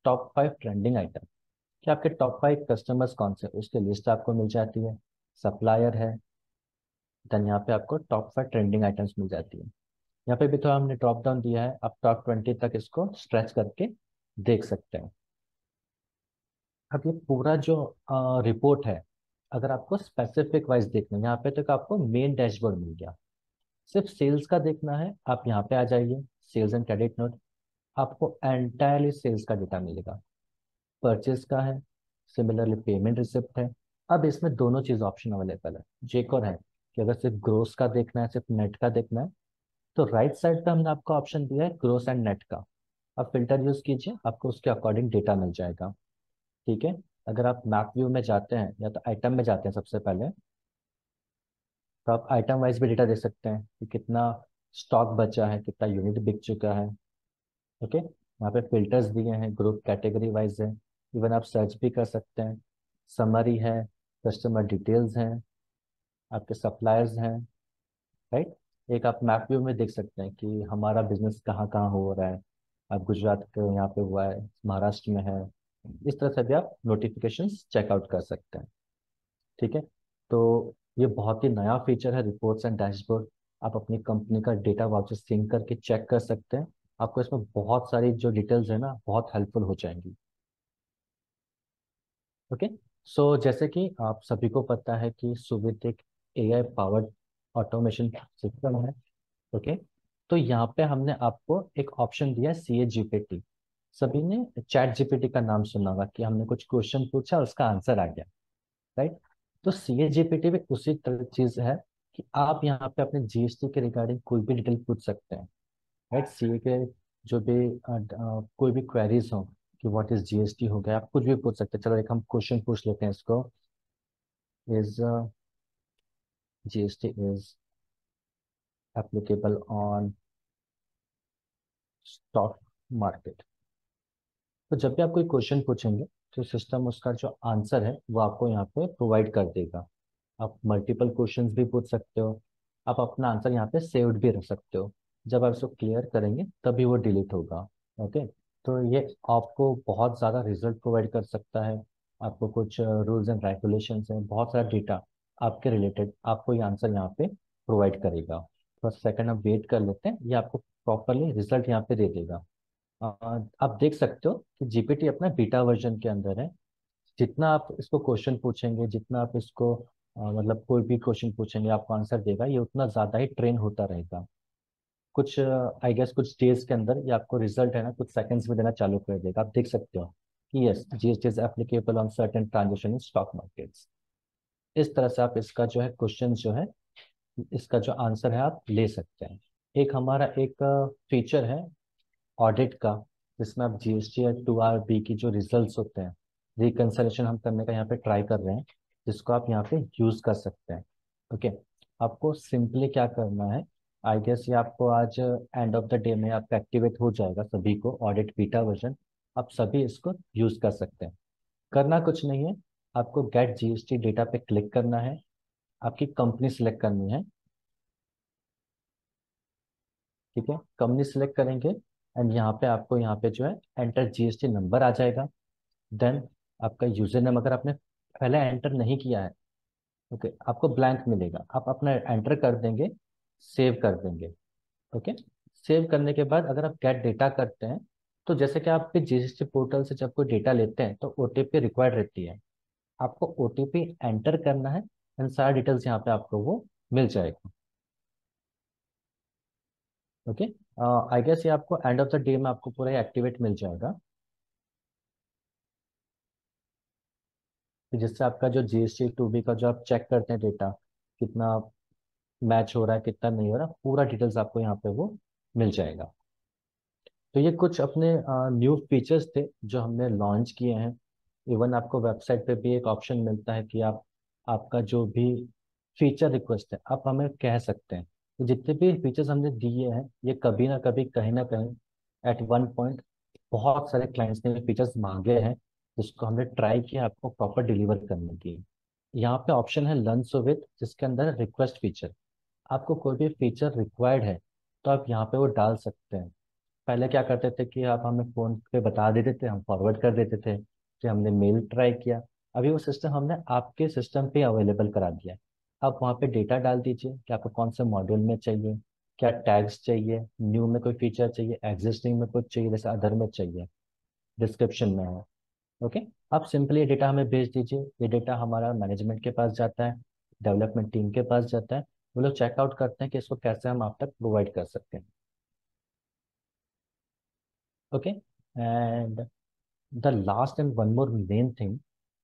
top five trending item, कि आपके टॉप फाइव कस्टमर्स कौन से, उसकी लिस्ट आपको मिल जाती है, सप्लायर है, देन यहाँ पे आपको टॉप फाइव ट्रेंडिंग आइटम्स मिल जाती है। यहाँ पे भी थोड़ा हमने ड्रॉप डाउन दिया है, आप टॉप ट्वेंटी तक इसको स्ट्रेच करके देख सकते हैं। अब ये पूरा जो रिपोर्ट है, अगर आपको स्पेसिफिक वाइज देखना है, यहाँ पे तो आपको मेन डैशबोर्ड मिल गया। सिर्फ सेल्स का देखना है, आप यहाँ पे आ जाइए, सेल्स एंड क्रेडिट नोट, आपको एंटायरली सेल्स का डेटा मिलेगा। परचेज का है, सिमिलरली पेमेंट रिसिप्ट है। अब इसमें दोनों चीज ऑप्शन अवेलेबल है। जो एक और है कि अगर सिर्फ ग्रोस का देखना है, सिर्फ नेट का देखना है, तो राइट साइड पे हमने आपको ऑप्शन दिया है ग्रोस एंड नेट का। आप फिल्टर यूज कीजिए, आपको उसके अकॉर्डिंग डेटा मिल जाएगा। ठीक है। अगर आप मैप व्यू में जाते हैं या तो आइटम में जाते हैं सबसे पहले, तो आप आइटम वाइज भी डेटा दे सकते हैं कि कितना स्टॉक बचा है, कितना यूनिट बिक चुका है। ओके, यहाँ पे फिल्टर्स दिए हैं, ग्रुप कैटेगरी वाइज है, इवन आप सर्च भी कर सकते हैं। समरी है, कस्टमर डिटेल्स हैं, आपके सप्लायर्स हैं, राइट। एक आप मैप व्यू में देख सकते हैं कि हमारा बिजनेस कहाँ कहाँ हो रहा है। आप गुजरात के यहाँ पे हुआ है, महाराष्ट्र में है। इस तरह से भी आप नोटिफिकेशंस चेकआउट कर सकते हैं। ठीक है। तो ये बहुत ही नया फीचर है रिपोर्ट्स एंड डैशबोर्ड। आप अपनी कंपनी का डेटा वापस सिंक करके चेक कर सकते हैं। आपको इसमें बहुत सारी जो डिटेल्स है ना, बहुत हेल्पफुल हो जाएंगी। ओके। सो जैसे कि आप सभी को पता है कि सुविध एक एआई पावर्ड ऑटोमेशन सिस्टम है। ओके। तो यहाँ पे हमने आपको एक ऑप्शन दिया है, सी ए जीपीटी। सभी ने चैट जीपीटी का नाम सुना होगा कि हमने कुछ क्वेश्चन पूछा, उसका आंसर आ गया, राइट। तो सी ए जीपीटी भी उसी तरह चीज है कि आप यहाँ पे अपने जी एस टी के रिगार्डिंग कोई भी डिटेल पूछ सकते हैं, राइट। सी ए के जो भी अ, अ, कोई भी क्वेरीज हो कि what is G S T हो गया, आप कुछ भी पूछ सकते हैं। चलो एक हम क्वेश्चन पूछ लेते हैं इसको, is G S T is applicable on stock market. तो जब भी आप कोई क्वेश्चन पूछेंगे, तो सिस्टम उसका जो आंसर है वो आपको यहाँ पे प्रोवाइड कर देगा। आप मल्टीपल क्वेश्चंस भी पूछ सकते हो, आप अपना आंसर यहाँ पे सेव्ड भी रख सकते हो। जब आप इसको क्लियर करेंगे तभी वो डिलीट होगा। ओके। तो ये आपको बहुत ज़्यादा रिजल्ट प्रोवाइड कर सकता है। आपको कुछ रूल्स एंड रेगुलेशंस हैं, बहुत सारा डेटा आपके रिलेटेड आपको ये आंसर यहाँ पे प्रोवाइड करेगा। बस सेकंड आप वेट कर लेते हैं, ये आपको प्रॉपरली रिजल्ट यहाँ पे दे देगा। अ, आप देख सकते हो कि जी पी टी अपना बीटा वर्जन के अंदर है। जितना आप इसको क्वेश्चन पूछेंगे, जितना आप इसको अ, मतलब कोई भी क्वेश्चन पूछेंगे आपको आंसर देगा, ये उतना ज़्यादा ही ट्रेन होता रहेगा। कुछ आई गेस कुछ डेज के अंदर ये आपको रिजल्ट है ना कुछ सेकंड्स में देना चालू कर देगा। आप देख सकते हो कि yes, G S T is applicable on certain transaction in stock markets. इस तरह से आप इसका जो है क्वेश्चन जो है, इसका जो आंसर है आप ले सकते हैं। एक हमारा एक फीचर है ऑडिट का, जिसमें आप जी एस टी या टू आर बी की जो रिजल्ट्स होते हैं, रिकंसलेशन हम करने का यहाँ पे ट्राई कर रहे हैं, जिसको आप यहाँ पे यूज कर सकते हैं। ओके। आपको सिंपली क्या करना है, आई गेस ये आपको आज एंड ऑफ द डे में आपका एक्टिवेट हो जाएगा सभी को, ऑडिट बीटा वर्जन। आप सभी इसको यूज कर सकते हैं। करना कुछ नहीं है, आपको get G S T data पे क्लिक करना है, आपकी कंपनी सिलेक्ट करनी है। ठीक है, कंपनी सिलेक्ट करेंगे एंड यहाँ पे आपको यहाँ पे जो है enter G S T number आ जाएगा। देन आपका यूजर नेम अगर आपने पहले एंटर नहीं किया है, ओके, आपको ब्लैंक मिलेगा, आप अपना एंटर कर देंगे, सेव कर देंगे। ओके। सेव करने के बाद अगर आप गेट डेटा करते हैं, तो जैसे कि आप जी एस टी पोर्टल से जब कोई डेटा लेते हैं तो ओ टी पी रिक्वायर्ड रहती है। आपको ओ टी पी एंटर करना है एंड सारा डिटेल्स यहाँ पे आपको वो मिल जाएगा। ओके। आई गेस ये आपको एंड ऑफ द डे में आपको पूरा एक्टिवेट मिल जाएगा, कि जिससे आपका जो G S T two B का जो आप चेक करते हैं डेटा, कितना मैच हो रहा है कितना नहीं हो रहा, पूरा डिटेल्स आपको यहाँ पे वो मिल जाएगा। तो ये कुछ अपने न्यू फीचर्स थे जो हमने लॉन्च किए हैं। इवन आपको वेबसाइट पे भी एक ऑप्शन मिलता है कि आप आपका जो भी फीचर रिक्वेस्ट है आप हमें कह सकते हैं। तो जितने भी फीचर्स हमने दिए हैं, ये कभी ना कभी कहीं ना कहीं एट वन पॉइंट बहुत सारे क्लाइंट्स ने फीचर्स मांगे हैं, जिसको हमने ट्राई किया आपको प्रॉपर डिलीवर करने की। यहाँ पे ऑप्शन है लर्न सो विद, जिसके अंदर रिक्वेस्ट फीचर, आपको कोई भी फीचर रिक्वायर्ड है तो आप यहाँ पे वो डाल सकते हैं। पहले क्या करते थे कि आप हमें फ़ोन पे बता देते थे, हम फॉरवर्ड कर देते थे कि हमने मेल ट्राई किया। अभी वो सिस्टम हमने आपके सिस्टम पे अवेलेबल करा दिया। आप वहाँ पे डेटा डाल दीजिए कि आपको कौन से मॉड्यूल में चाहिए, क्या टैग्स चाहिए, न्यू में कोई फीचर चाहिए, एग्जिस्टिंग में कुछ चाहिए, जैसे अदर में चाहिए, डिस्क्रिप्शन में है। ओके। आप सिंपली ये डेटा हमें भेज दीजिए। ये डेटा हमारा मैनेजमेंट के पास जाता है, डेवलपमेंट टीम के पास जाता है। वो लोग चेकआउट करते हैं कि इसको कैसे हम आप तक प्रोवाइड कर सकते हैं। Okay. And the last and one more main thing,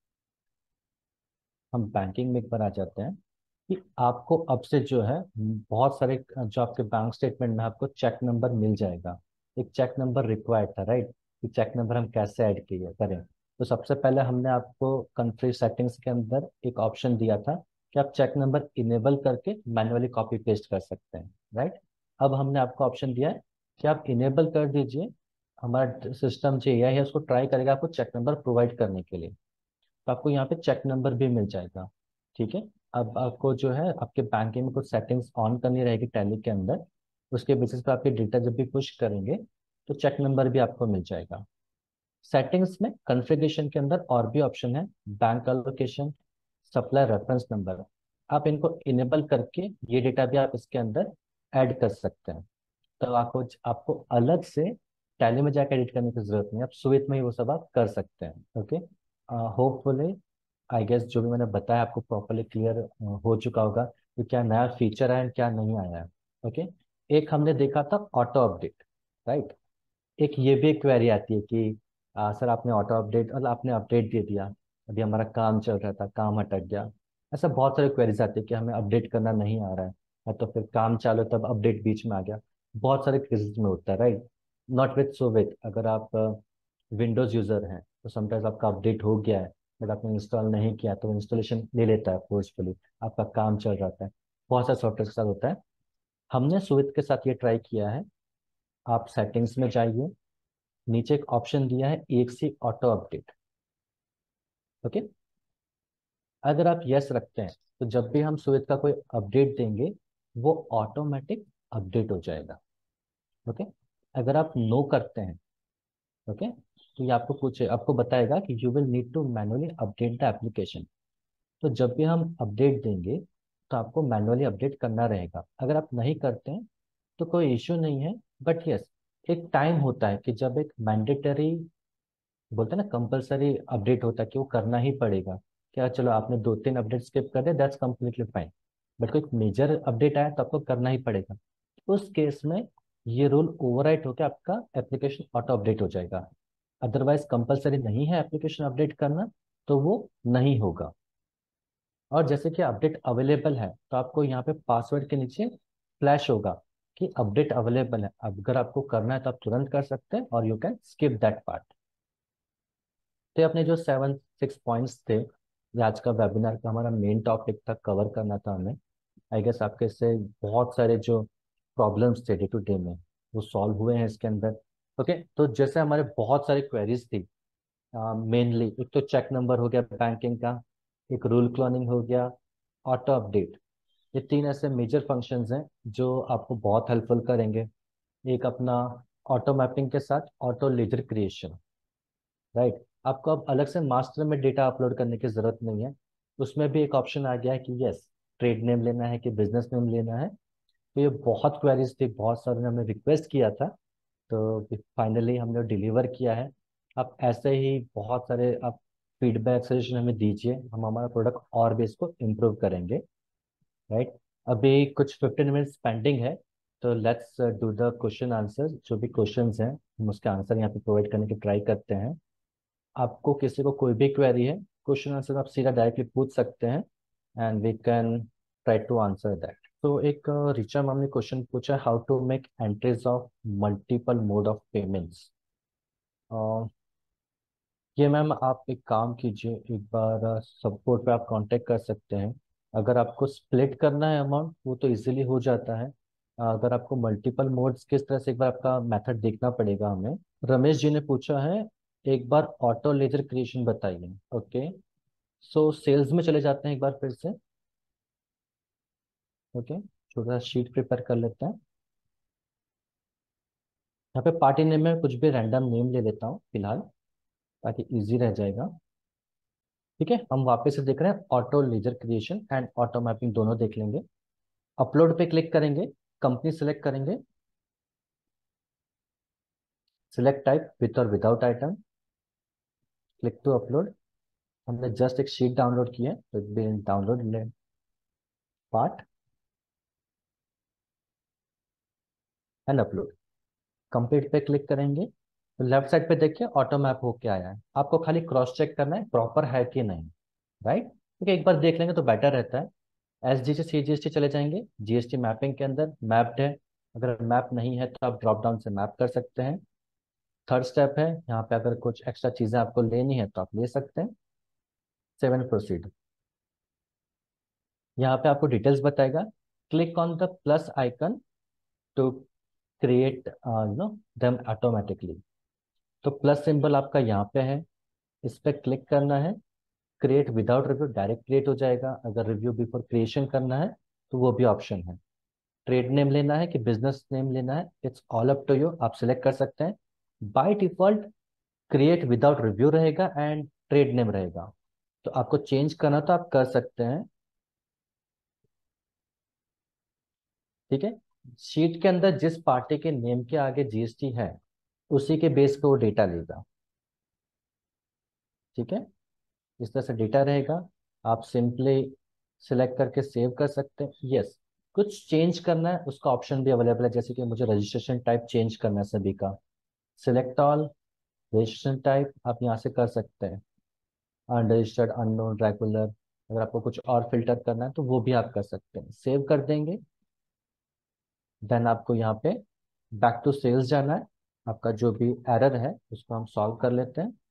हम बैंकिंग में एक बार आ जाते हैं कि आपको अब से जो है बहुत सारे जो आपके बैंक स्टेटमेंट में आपको चेक नंबर मिल जाएगा। एक चेक नंबर रिक्वायर्ड था, राइट? कि चेक नंबर हम कैसे ऐड किए करें। तो सबसे पहले हमने आपको कंट्री सेटिंग्स के अंदर एक ऑप्शन दिया था कि आप चेक नंबर इनेबल करके मैन्युअली कॉपी पेस्ट कर सकते हैं, राइट? अब हमने आपको ऑप्शन दिया है कि आप इनेबल कर दीजिए। हमारा सिस्टम जो ए आई है उसको ट्राई करेगा आपको चेक नंबर प्रोवाइड करने के लिए। तो आपको यहाँ पे चेक नंबर भी मिल जाएगा। ठीक है। अब आपको जो है आपके बैंकिंग में कुछ सेटिंग्स ऑन करनी रहेगी टैली के अंदर। उसके बेसिस पे आपके डेटा जब भी पुश करेंगे तो चेक नंबर भी आपको मिल जाएगा। सेटिंग्स में कॉन्फ़िगरेशन के अंदर और भी ऑप्शन है, bank allocation, supply reference number. आप इनको इनेबल करके ये डेटा भी आप इसके अंदर ऐड कर सकते हैं। तो आपको आपको अलग से टैली में जाकर एडिट करने की जरूरत नहीं है, आप सुविध में ही वो सब आप कर सकते हैं। ओके। होपफुली आई गेस जो भी मैंने बताया आपको प्रॉपरली क्लियर हो चुका होगा कि क्या नया फीचर है क्या नहीं आया है। ओके। एक हमने देखा था ऑटो अपडेट, राइट? एक ये भी एक क्वेरी आती है कि आ, सर आपने ऑटो अपडेट मतलब आपने अपडेट दे दिया, अभी हमारा काम चल रहा था, काम अटक गया। ऐसा बहुत सारे क्वेरीज आती है कि हमें अपडेट करना नहीं आ रहा है, या तो फिर काम चालू तब अपडेट बीच में आ गया। बहुत सारे केसेस में होता है, right? Not with so with अगर आप विंडोज यूजर हैं तो समटाइम्स आपका अपडेट हो गया है बट आपने इंस्टॉल नहीं किया तो इंस्टॉलेशन ले लेता है फोर्सफुली, आपका काम चल रहा है। बहुत सारे सॉफ्टवेयर के साथ होता है। हमने सुविध के साथ ये ट्राई किया है। आप सेटिंग्स में जाइए, नीचे एक ऑप्शन दिया है एक सी ऑटो अपडेट। ओके। अगर आप यस रखते हैं तो जब भी हम सुविध का कोई अपडेट देंगे वो ऑटोमेटिक अपडेट हो जाएगा। ओके। अगर आप नो करते हैं, ओके, तो ये आपको पूछे आपको बताएगा कि you will need to manually update the application. तो जब भी हम अपडेट देंगे तो आपको मैनुअली अपडेट करना रहेगा। अगर आप नहीं करते हैं तो कोई इश्यू नहीं है। बट यस, एक टाइम होता है कि जब एक मैंडेटरी बोलते हैं ना कंपलसरी अपडेट होता है कि वो करना ही पड़ेगा। क्या चलो आपने दो तीन अपडेट स्किप कर दिया, दैट्स कम्प्लीटली फाइन। बट कोई मेजर अपडेट आया तो आपको करना ही पड़ेगा। उस केस में ये रूल ओवरराइट होकर आपका एप्लीकेशन ऑटो अपडेट हो जाएगा। अदरवाइज कंपलसरी नहीं है एप्लीकेशन अपडेट करना तो वो नहीं होगा। और जैसे कि अपडेट अवेलेबल है तो आपको यहाँ पे पासवर्ड के नीचे फ्लैश होगा कि अपडेट अवेलेबल है। अगर आपको करना है तो आप तुरंत कर सकते हैं और you can skip that part. तो ये अपने जो सेवन सिक्स पॉइंट्स थे, ये आज का वेबिनार का हमारा मेन टॉपिक था, कवर करना था हमें। आई गेस आपके से बहुत सारे जो प्रॉब्लम्स थे डे टू डे में वो सॉल्व हुए हैं इसके अंदर। ओके। तो जैसे हमारे बहुत सारी क्वेरीज थी, मेनली एक तो चेक नंबर हो गया बैंकिंग का, एक रूल क्लोनिंग हो गया, ऑटो अपडेट। ये तीन ऐसे मेजर फंक्शंस हैं जो आपको बहुत हेल्पफुल करेंगे। एक अपना ऑटो मैपिंग के साथ ऑटो लेजर क्रिएशन, राइट? आपको अब अलग से मास्टर में डेटा अपलोड करने की जरूरत नहीं है। उसमें भी एक ऑप्शन आ गया है कि यस, ट्रेड नेम लेना है कि बिजनेस नेम लेना है। तो ये बहुत क्वेरीज थी, बहुत सारे ने हमें रिक्वेस्ट किया था, तो फाइनली हमने डिलीवर किया है। आप ऐसे ही बहुत सारे आप फीडबैक सजेशन हमें दीजिए, हम हमारा प्रोडक्ट और भी इसको इम्प्रूव करेंगे, राइट? अभी कुछ फिफ्टीन मिनट्स पेंडिंग है, तो let's do the question answer. जो भी क्वेश्चंस हैं हम उसके आंसर यहाँ पे प्रोवाइड करने की ट्राई करते हैं। आपको किसी को कोई भी क्वेरी है, क्वेश्चन आंसर आप सीधा डायरेक्टली पूछ सकते हैं and we can try to answer that. तो एक रिचा मैम ने क्वेश्चन पूछा, how to make entries of multiple mode of payments. ये मैम आप एक काम कीजिए, एक बार सपोर्ट पे आप कांटेक्ट कर सकते हैं। अगर आपको स्प्लिट करना है अमाउंट वो तो इजीली हो जाता है। अ, अगर आपको मल्टीपल मोड्स किस तरह से, एक बार आपका मेथड देखना पड़ेगा हमें। रमेश जी ने पूछा है, एक बार ऑटो लेजर क्रिएशन बताइए। ओके। सो सेल्स में चले जाते हैं एक बार फिर से। ओके। छोटा सा शीट प्रिपेयर कर लेते हैं। यहाँ पे पार्टी नेम में कुछ भी रैंडम नेम ले लेता हूँ फिलहाल, ताकि इजी रह जाएगा। ठीक है, हम वापस से देख रहे हैं auto ledger creation and auto mapping दोनों देख लेंगे। अपलोड पे क्लिक करेंगे, कंपनी सेलेक्ट करेंगे, सिलेक्ट टाइप विथ और without item, click to upload. हमने जस्ट एक शीट डाउनलोड की है तो डाउनलोड ले पार्ट एंड अपलोड। कंप्लीट पे क्लिक करेंगे तो लेफ्ट साइड पे देखिए ऑटो मैप होके आया है। आपको खाली क्रॉस चेक करना है प्रॉपर है कि नहीं, राइट। ठीक है, एक बार देख लेंगे तो बेटर रहता है। एस डी से सी जी एस टी चले जाएंगे, जी एस टी मैपिंग के अंदर मैप्ड है। अगर मैप नहीं है तो आप ड्रॉप डाउन से मैप कर सकते हैं। थर्ड स्टेप है, यहाँ पे अगर कुछ एक्स्ट्रा चीज़ें आपको लेनी है तो आप ले सकते हैं। Save and proceed. यहाँ पे आपको डिटेल्स बताएगा। Click on the plus icon to create you know them automatically. तो प्लस सिंबल आपका यहाँ पे है, इस पर क्लिक करना है। Create without review direct create हो जाएगा। अगर रिव्यू बिफोर क्रिएशन करना है तो वो भी ऑप्शन है। ट्रेड नेम लेना है कि बिजनेस नेम लेना है, it's all up to you, आप सिलेक्ट कर सकते हैं। By default create without review रहेगा एंड ट्रेड नेम रहेगा, तो आपको चेंज करना तो आप कर सकते हैं। ठीक है, शीट के अंदर जिस पार्टी के नेम के आगे जी एस टी है उसी के बेस पे वो डेटा लेगा। ठीक है, इस तरह से डेटा रहेगा। आप सिंपली सिलेक्ट करके सेव कर सकते हैं। यस, कुछ चेंज करना है उसका ऑप्शन भी अवेलेबल है, जैसे कि मुझे रजिस्ट्रेशन टाइप चेंज करना है सभी का। सिलेक्ट ऑल, रजिस्ट्रेशन टाइप आप यहाँ से कर सकते हैं, अनरजिस्टर्ड, अननोन, रेगुलर। अगर आपको कुछ और फिल्टर करना है तो वो भी आप कर सकते हैं। सेव कर देंगे। देन आपको यहाँ पे बैक टू सेल्स जाना है। आपका जो भी एरर है उसको हम सॉल्व कर लेते हैं।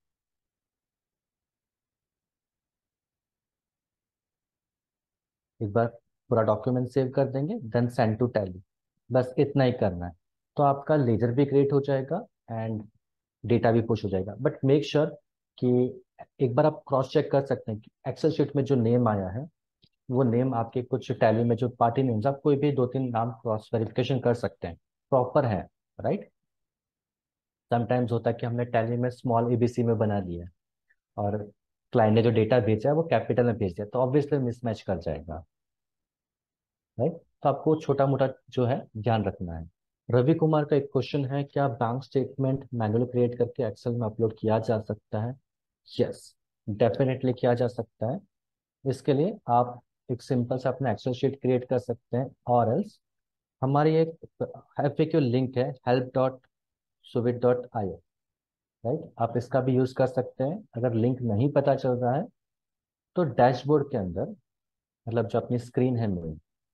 एक बार पूरा डॉक्यूमेंट सेव कर देंगे, देन सेंड टू टैली। बस इतना ही करना है, तो आपका लेजर भी क्रिएट हो जाएगा एंड डेटा भी पुश हो जाएगा। बट मेक श्योर कि एक बार आप क्रॉस चेक कर सकते हैं कि एक्सेल शीट में जो नेम आया है वो नेम आपके कुछ टैली में जो पार्टी नेम्स, आप कोई भी दो तीन नाम क्रॉस वेरिफिकेशन कर सकते हैं प्रॉपर है, राइट। समटाइम्स होता है कि हमने टैली में स्मॉल एबीसी में बना लिया है और क्लाइंट ने जो डेटा भेजा है वो कैपिटल में भेज दिया, तो ऑब्वियसली मिसमैच कर जाएगा, राइट। तो आपको छोटा मोटा जो है ध्यान रखना है। रवि कुमार का एक क्वेश्चन है, क्या बैंक स्टेटमेंट मैनुअली क्रिएट करके एक्सेल में अपलोड किया जा सकता है? यस, डेफिनेटली किया जा सकता है। इसके लिए आप एक सिंपल सा अपना एक्सेल शीट क्रिएट कर सकते हैं, और एल्स हमारी एक एफएक्यू लिंक है help dot Suvit dot I O, right. आप इसका भी यूज कर सकते हैं। अगर लिंक नहीं पता चल रहा है तो डैशबोर्ड के अंदर, मतलब जो अपनी स्क्रीन है मेरी,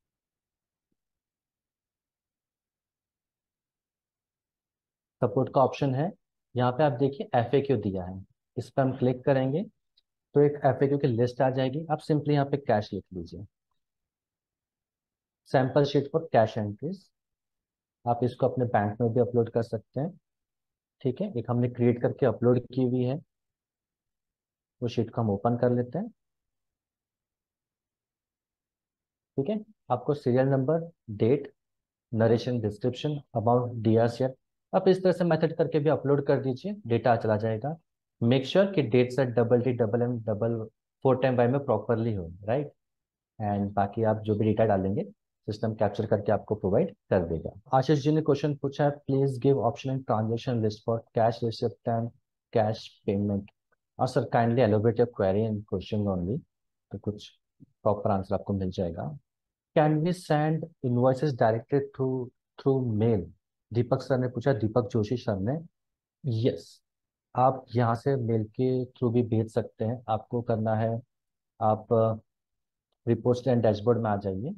सपोर्ट का ऑप्शन है। यहाँ पे आप देखिए एफएक्यू दिया है, इस पर हम क्लिक करेंगे तो एक एफएक्यू की लिस्ट आ जाएगी। आप सिंपली यहाँ पे कैश लिख लीजिए, sample sheet for cash entries. आप इसको अपने बैंक में भी अपलोड कर सकते हैं। ठीक है, एक हमने क्रिएट करके अपलोड की हुई है, वो शीट को हम ओपन कर लेते हैं। ठीक है, आपको serial number, date, narration, description, amount, D R share, आप इस तरह से मेथड करके भी अपलोड कर दीजिए, डेटा चला जाएगा। मेक श्योर कि date set double T double M double four time Y में प्रॉपरली हो, राइट। एंड बाकी आप जो भी डेटा डालेंगे सिस्टम कैप्चर करके आपको प्रोवाइड कर देगा। आशीष जी ने क्वेश्चन पूछा है, please give option in transaction list for cash receipt and cash payment. और sir kindly elaborate your query in question only, तो कुछ प्रॉपर आंसर आपको मिल जाएगा। Can we send invoices directly through through mail? Deepak sir ने पूछा, Deepak Joshi sir ने। Yes, आप यहाँ से मेल के थ्रू भी भेज सकते हैं। आपको करना है, आप रिपोर्ट एंड डैशबोर्ड में आ जाइए।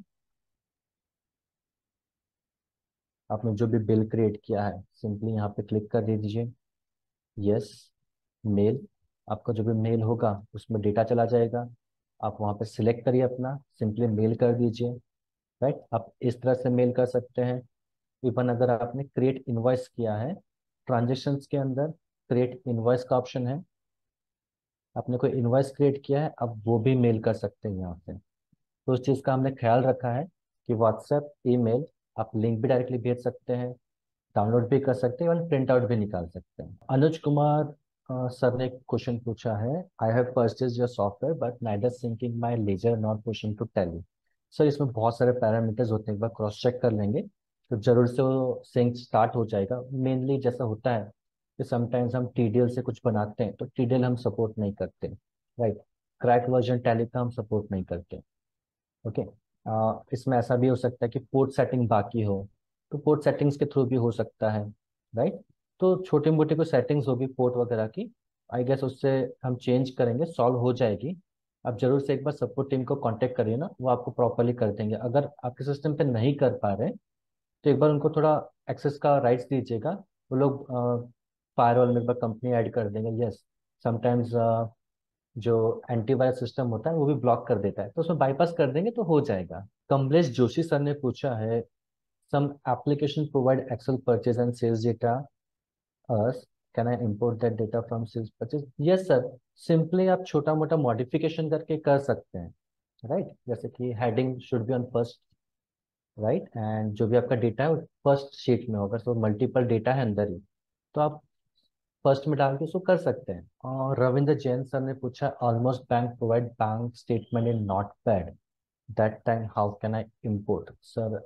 आपने जो भी बिल क्रिएट किया है सिंपली यहाँ पे क्लिक कर दे दीजिए। यस, मेल, आपका जो भी मेल होगा उसमें डेटा चला जाएगा। आप वहाँ पे सिलेक्ट करिए अपना, सिंपली मेल कर दीजिए, राइट। आप इस तरह से मेल कर सकते हैं। इवन अगर आपने क्रिएट इनवॉइस किया है, ट्रांजेक्शन्स के अंदर क्रिएट इनवॉइस का ऑप्शन है। आपने कोई इनवॉइस क्रिएट किया है, अब वो भी मेल कर सकते हैं यहाँ से। तो उस चीज़ का हमने ख्याल रखा है कि व्हाट्सएप, ईमेल, आप लिंक भी डायरेक्टली भेज सकते हैं, डाउनलोड भी कर सकते हैं, इवन प्रिंट आउट भी निकाल सकते हैं। अनुज कुमार अ, सर ने एक क्वेश्चन पूछा है, I have purchase your software but neither syncing my ledger not pushing to Tally. Sir इसमें बहुत सारे पैरामीटर्स होते हैं, एक बार क्रॉस चेक कर लेंगे तो जरूर से वो सिंक स्टार्ट हो जाएगा। मेनली जैसा होता है कि समटाइम्स हम टीडीएल से कुछ बनाते हैं तो टीडीएल हम सपोर्ट नहीं करते, राइट। क्रैक वर्जन टैली का हम सपोर्ट नहीं करते। ओके। आ, इसमें ऐसा भी हो सकता है कि पोर्ट सेटिंग बाकी हो, तो पोर्ट सेटिंग्स के थ्रू भी हो सकता है, राइट। तो छोटी मोटी कोई सेटिंग्स होगी पोर्ट वगैरह की, आई गेस उससे हम चेंज करेंगे, सॉल्व हो जाएगी। आप जरूर से एक बार सपोर्ट टीम को कांटेक्ट करिए ना, वो आपको प्रॉपरली कर देंगे। अगर आपके सिस्टम पे नहीं कर पा रहे तो एक बार उनको थोड़ा एक्सेस का राइट्स दीजिएगा, वो लोग फायरवॉल में एक बार कंपनी ऐड कर देंगे। यस, समटाइम्स जो एंटीवायरस सिस्टम होता है वो भी ब्लॉक कर देता है, तो उसमें बाईपास कर देंगे तो हो जाएगा। कमलेश जोशी सर ने पूछा है, some application provide Excel purchase and sales data us, can I import that data from sales purchase? Yes sir, simply आप छोटा मोटा मॉडिफिकेशन करके कर सकते हैं, राइट। जैसे कि heading should be on first, right, and जो भी आपका डेटा है वो फर्स्ट शीट में होगा, सो मल्टीपल डेटा है अंदर ही, तो आप फर्स्ट में डाल के उसको कर सकते हैं। और रविंद्र जैन सर ने पूछा, almost bank provide bank statement in notepad, that time how can I import? Sir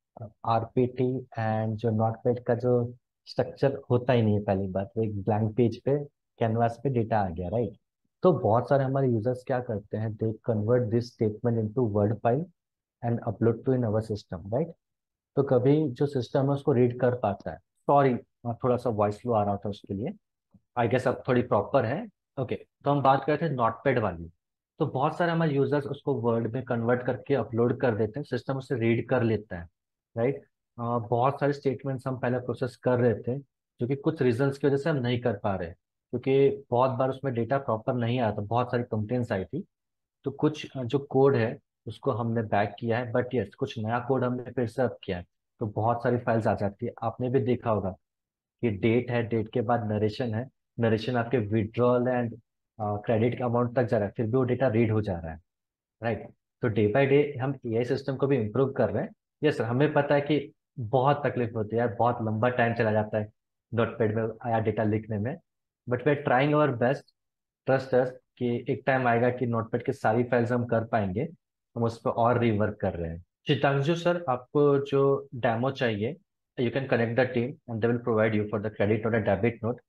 RPT and जो नॉट पैड का जो स्ट्रक्चर होता ही नहीं है, पहली बात वो एक ब्लैंक पेज पे कैनवास पे डेटा आ गया, राइट। तो बहुत सारे हमारे यूजर्स क्या करते हैं, they convert this statement into word file and upload to in our system, right. तो कभी जो सिस्टम है उसको रीड कर पाता है। सॉरी, थोड़ा सा वॉइस फ्लो आ रहा था उसके लिए, आई गेस अब थोड़ी प्रॉपर है। ओके, तो हम बात कर रहे थे नोटपैड वाली। तो बहुत सारे हमारे यूजर्स उसको वर्ड में कन्वर्ट करके अपलोड कर देते हैं, सिस्टम उसे रीड कर लेता है, राइट। बहुत सारे स्टेटमेंट्स हम पहले प्रोसेस कर रहे थे जो कि कुछ रीजंस की वजह से हम नहीं कर पा रहे, क्योंकि बहुत बार उसमें डेटा प्रॉपर नहीं आया था, बहुत सारी कंप्लेंट्स आई थी। तो कुछ अ, जो कोड है उसको हमने बैक किया है, बट यस कुछ नया कोड हमने फिर से अप किया है, तो बहुत सारी फाइल्स आ जाती है। आपने भी देखा होगा कि डेट है, डेट के बाद नरेशन है, नरेशन आपके विड्रॉल एंड क्रेडिट के अमाउंट तक जा रहा है, फिर भी वो डेटा रीड हो जा रहा है, राइट। तो डे बाय डे हम एआई सिस्टम को भी इम्प्रूव कर रहे हैं। यस सर, हमें पता है कि बहुत तकलीफ होती है, बहुत लंबा टाइम चला जाता है नोटपैड में आया डेटा लिखने में, but we are trying our best. Trust us कि एक टाइम आएगा कि नोटपैड की सारी फाइल्स हम कर पाएंगे। हम उस पर और रिवर्क कर रहे हैं। चितांशु सर, आपको जो डेमो चाहिए, you can connect the team and they will provide you for the credit note and debit note.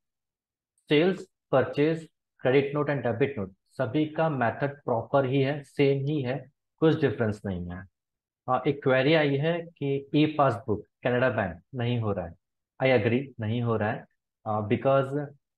Sales, purchase, credit note and debit note सभी का मेथड प्रॉपर ही है, सेम ही है, कुछ डिफरेंस नहीं है। हाँ, एक क्वेरी आई है कि ई पासबुक कैनेडा बैंक नहीं हो रहा है। आई एग्री, नहीं हो रहा है बिकॉज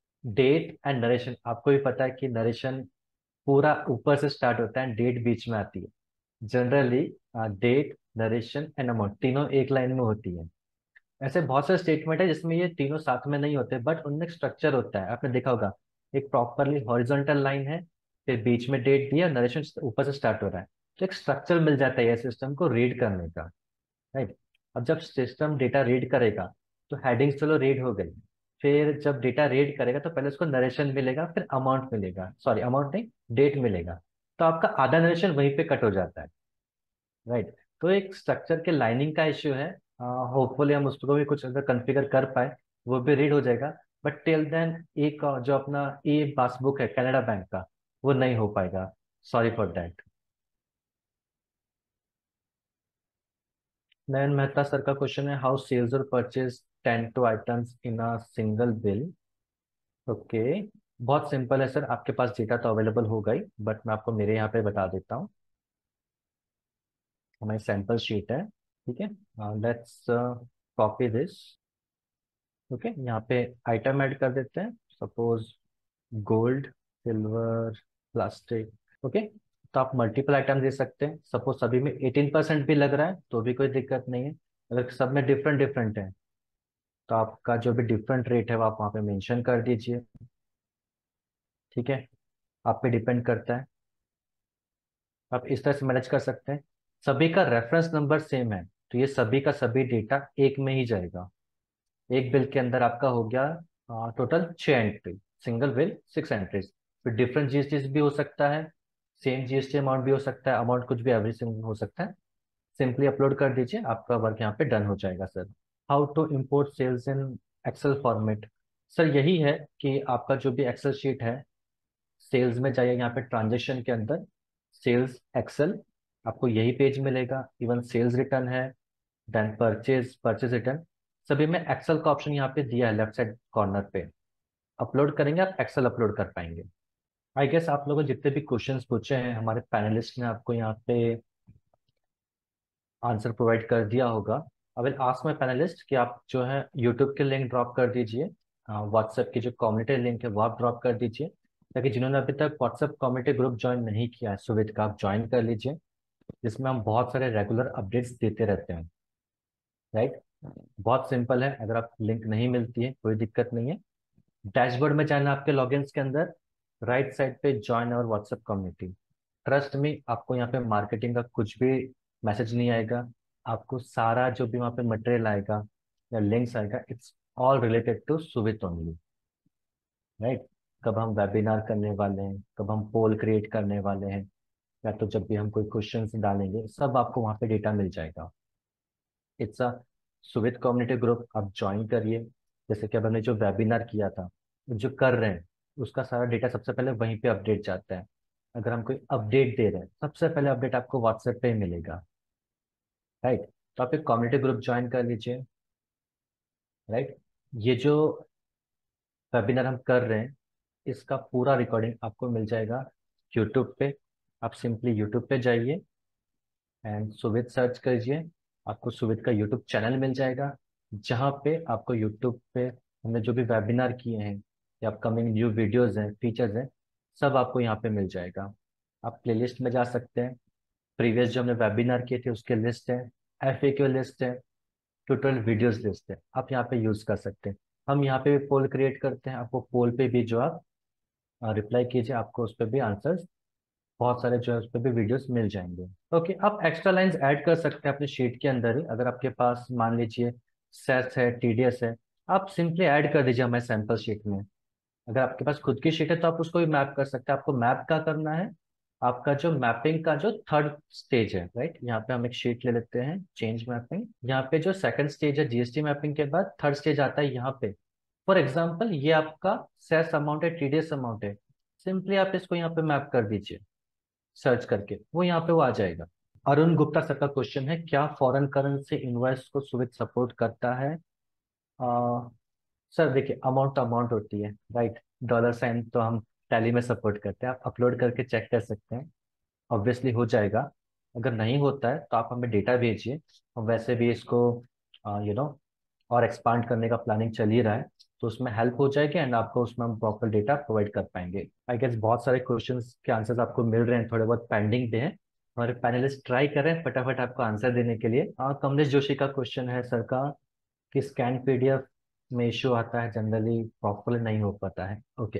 डेट एंड नरेशन, आपको भी पता है कि नरेशन पूरा ऊपर से स्टार्ट होता है, डेट बीच में आती है। Generally date, narration and amount तीनों एक लाइन में होती है। ऐसे बहुत सारे स्टेटमेंट है जिसमें ये तीनों साथ में नहीं होते, बट उनमें स्ट्रक्चर होता है, आपने देखा होगा। एक प्रॉपरली हॉरिजॉन्टल लाइन है, फिर बीच में डेट दिया, नरेशन ऊपर से स्टार्ट हो रहा है, तो एक स्ट्रक्चर मिल जाता है ये सिस्टम को रीड करने का, राइट। अब जब सिस्टम डेटा रीड करेगा तो हेडिंग्स चलो रीड हो गई, फिर जब डेटा रीड करेगा तो पहले उसको नरेशन मिलेगा, फिर अमाउंट मिलेगा, सॉरी अमाउंट नहीं, डेट मिलेगा। तो आपका आधा नरेशन वहीं पे कट हो जाता है, राइट। तो एक स्ट्रक्चर के लाइनिंग का इश्यू है। होपफुली हम उसको भी कुछ अगर कॉन्फ़िगर कर पाए वो भी रीड हो जाएगा, बट टिल देन एक अ, जो अपना ई पासबुक है कनाडा बैंक का, वो नहीं हो पाएगा। Sorry for that. Nayan Mehta sir का क्वेश्चन है, हाउ सेल्स और purchase ten two items in a single bill? Okay, बहुत सिंपल है सर, आपके पास डेटा तो अवेलेबल होगा ही, बट मैं आपको मेरे यहाँ पे बता देता हूँ। हमारी सैंपल शीट है, ठीक है। Let's copy this. ओके, यहाँ पे आइटम ऐड कर देते हैं, suppose gold, silver, plastic. Okay, तो आप मल्टीपल आइटम दे सकते हैं, सपोज सभी में एटीन परसेंट भी लग रहा है तो भी कोई दिक्कत नहीं है। अगर सब में डिफरेंट डिफरेंट है तो आपका जो भी डिफरेंट रेट है वो आप वहाँ पे मेंशन कर दीजिए, ठीक है। आप पे डिपेंड करता है, आप इस तरह से मैनेज कर सकते हैं। सभी का रेफरेंस नंबर सेम है तो ये सभी का सभी डेटा एक में ही जाएगा। एक बिल के अंदर आपका हो गया टोटल छह entry, single bill six entries. फिर डिफरेंट जीएसटी भी हो सकता है, सेम जीएसटी अमाउंट भी हो सकता है, अमाउंट कुछ भी एवरेज हो सकता है। सिंपली अपलोड कर दीजिए, आपका वर्क यहाँ पे डन हो जाएगा sir. How to import sales in Excel format. Sir यही है कि आपका जो भी एक्सेल शीट है, सेल्स में जाइए, यहाँ पे ट्रांजेक्शन के अंदर सेल्स एक्सेल, आपको यही पेज मिलेगा। इवन सेल्स रिटर्न है, देन परचेज परचेज रिटर्न, सभी में एक्सेल का ऑप्शन यहाँ पे दिया है लेफ्ट साइड कॉर्नर पे। अपलोड करेंगे आप एक्सेल अपलोड कर पाएंगे। आई गेस आप लोगों ने जितने भी क्वेश्चंस पूछे हैं, हमारे पैनलिस्ट ने आपको यहाँ पे आंसर प्रोवाइड कर दिया होगा। I will ask my panelist कि आप जो है यूट्यूब के लिंक ड्रॉप कर दीजिए, व्हाट्सएप की जो कम्युनिटी लिंक है वो आप ड्रॉप कर दीजिए, ताकि जिन्होंने अभी तक व्हाट्सएप कम्युनिटी ग्रुप ज्वाइन नहीं किया है सुविध का, आप ज्वाइन कर लीजिए, जिसमें हम बहुत सारे रेगुलर अपडेट्स देते रहते हैं। राइट, बहुत सिंपल है, अगर आप लिंक नहीं मिलती है कोई दिक्कत नहीं है। डैशबोर्ड में जाना आपके लॉगिन्स के अंदर, राइट साइड पे ज्वाइन और व्हाट्सएप कम्युनिटी। ट्रस्ट में आपको यहाँ पे मार्केटिंग का कुछ भी मैसेज नहीं आएगा, आपको सारा जो भी वहाँ पे मटेरियल आएगा या लिंक्स आएगा, it's all related to Suvit only. Right, कब हम वेबिनार करने वाले हैं, कब हम पोल क्रिएट करने वाले हैं, या तो जब भी हम कोई क्वेश्चंस डालेंगे, सब आपको वहाँ पे डेटा मिल जाएगा। It's a Suvit community group, आप ज्वाइन करिए। जैसे कि अब हमने जो वेबिनार किया था, जो कर रहे हैं, उसका सारा डेटा सबसे पहले वहीं पे अपडेट जाता है। अगर हम कोई अपडेट दे रहे हैं, सबसे पहले अपडेट आपको व्हाट्सएप पे ही मिलेगा। राइट, तो आप एक कम्युनिटी ग्रुप ज्वाइन कर लीजिए। राइट, ये जो वेबिनार हम कर रहे हैं, इसका पूरा रिकॉर्डिंग आपको मिल जाएगा यूट्यूब पे। आप सिंपली यूट्यूब पे जाइए एंड सुविध सर्च कीजिए, आपको सुविध का यूट्यूब चैनल मिल जाएगा, जहाँ पे आपको यूट्यूब पे हमने जो भी वेबिनार किए हैं या अपकमिंग न्यू वीडियोस हैं, फीचर्स हैं, सब आपको यहाँ पे मिल जाएगा। आप प्लेलिस्ट में जा सकते हैं, प्रीवियस जो हमने वेबिनार किए थे उसके लिस्ट है, एफ ए क्यू लिस्ट है, ट्यूटोरियल वीडियोस लिस्ट है, आप यहाँ पे यूज कर सकते हैं। हम यहाँ पे भी पोल क्रिएट करते हैं, आपको पोल पे भी जो आप रिप्लाई कीजिए, आपको उस पर भी आंसर्स, बहुत सारे जो है उस पर भी वीडियोस मिल जाएंगे। ओके, आप एक्स्ट्रा लाइंस ऐड कर सकते हैं अपने शीट के अंदर ही। अगर आपके पास मान लीजिए सेस है, टी डी एस है, आप सिंपली ऐड कर दीजिए हमारे सैंपल शीट में। अगर आपके पास खुद की शीट है तो आप उसको भी मैप कर सकते हैं। आपको मैप क्या करना है, आपका जो मैपिंग का जो थर्ड स्टेज है, राइट, यहाँ पे हम एक शीट ले लेते हैं, चेंज मैपिंग। यहाँ पे जो सेकंड स्टेज है जी एस टी मैपिंग के बाद, थर्ड स्टेज आता है यहाँ पे। फॉर एग्जाम्पल ये आपका सेस अमाउंट है, टी डी एस अमाउंट है, सिंपली आप इसको यहाँ पे मैप कर दीजिए सर्च करके, वो यहाँ पे वो आ जाएगा। अरुण गुप्ता सर का क्वेश्चन है, क्या फॉरेन करेंसी इनवॉइस को सुविध सपोर्ट करता है? आ, सर देखिए, अमाउंट तो अमाउंट होती है, राइट, डॉलर साइन तो हम टैली में सपोर्ट करते हैं, आप अपलोड करके चेक कर सकते हैं, ऑब्वियसली हो जाएगा। अगर नहीं होता है तो आप हमें डेटा भेजिए, हम वैसे भी इसको यू नो और एक्सपांड करने का प्लानिंग चल ही रहा है, तो उसमें हेल्प हो जाएगी एंड आपको उसमें हम प्रॉपर डेटा प्रोवाइड कर पाएंगे। आई गेस बहुत सारे क्वेश्चंस के आंसर्स आपको मिल रहे हैं, थोड़े बहुत पेंडिंग भी हैं, हमारे पैनलिस्ट ट्राई कर रहे हैं फटाफट आपको आंसर देने के लिए। हाँ, कमलेश जोशी का क्वेश्चन है सर का, कि स्कैन पी डी एफ में इशू आता है, जनरली प्रॉपर नहीं हो पाता है। ओके,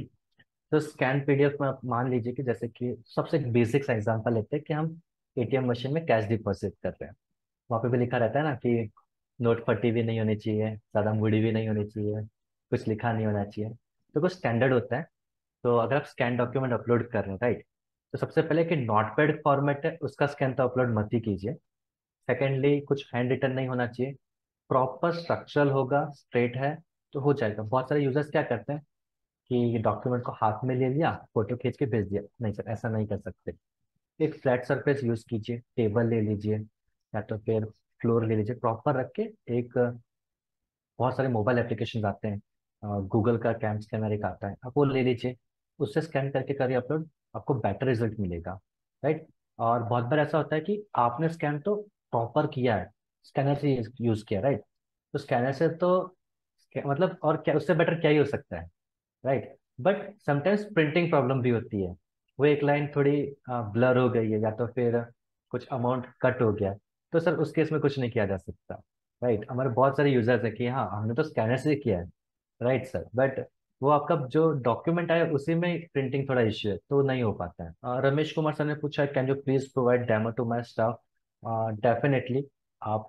तो स्कैन पी डी एफ में आप मान लीजिए कि जैसे कि सबसे बेसिक सा एग्जांपल लेते हैं कि हम ए टी एम मशीन में कैश डिपॉजिट कर रहे हैं, वहाँ पे भी लिखा रहता है ना कि नोट फटी भी नहीं होनी चाहिए, ज़्यादा मुड़ी भी नहीं होनी चाहिए, कुछ लिखा नहीं होना चाहिए, तो कुछ स्टैंडर्ड होता है। तो अगर आप स्कैन डॉक्यूमेंट अपलोड कर रहे हैं, राइट, तो सबसे पहले कि नोटपैड फॉर्मेट है उसका स्कैन तो अपलोड मत ही कीजिए। सेकेंडली, कुछ हैंड रिटन नहीं होना चाहिए, प्रॉपर स्ट्रक्चरल होगा, स्ट्रेट है तो हो जाएगा। बहुत सारे यूजर्स क्या करते हैं कि डॉक्यूमेंट को हाथ में ले लिया, फोटो खींच के भेज दिया, नहीं सर ऐसा नहीं कर सकते। एक फ्लैट सरफेस यूज कीजिए, टेबल ले लीजिए या तो फिर फ्लोर ले लीजिए, प्रॉपर रख के एक, बहुत सारे मोबाइल एप्लीकेशन आते हैं, गूगल का कैम स्कैनर एक आता है, आप वो ले लीजिए, उससे स्कैन करके करिए अपलोड, आपको बेटर रिजल्ट मिलेगा। राइट, और बहुत बार ऐसा होता है कि आपने स्कैन तो प्रॉपर किया है, स्कैनर से यूज किया, राइट, तो स्कैनर से तो sca- मतलब और क्या, उससे बेटर क्या ही हो सकता है, right, but sometimes printing problem भी होती है, वो एक लाइन थोड़ी ब्लर हो गई है या तो फिर कुछ अमाउंट कट हो गया, तो सर उस केस में कुछ नहीं किया जा सकता। राइट, हमारे बहुत सारे यूजर्स है कि हाँ हमने तो स्कैनर से किया है, राइट सर, बट वो आपका जो डॉक्यूमेंट आया उसी में प्रिंटिंग थोड़ा इश्यू है, तो नहीं हो पाता है। अ, रमेश कुमार सर ने पूछा, can you please provide demo to my staff? Definitely, आप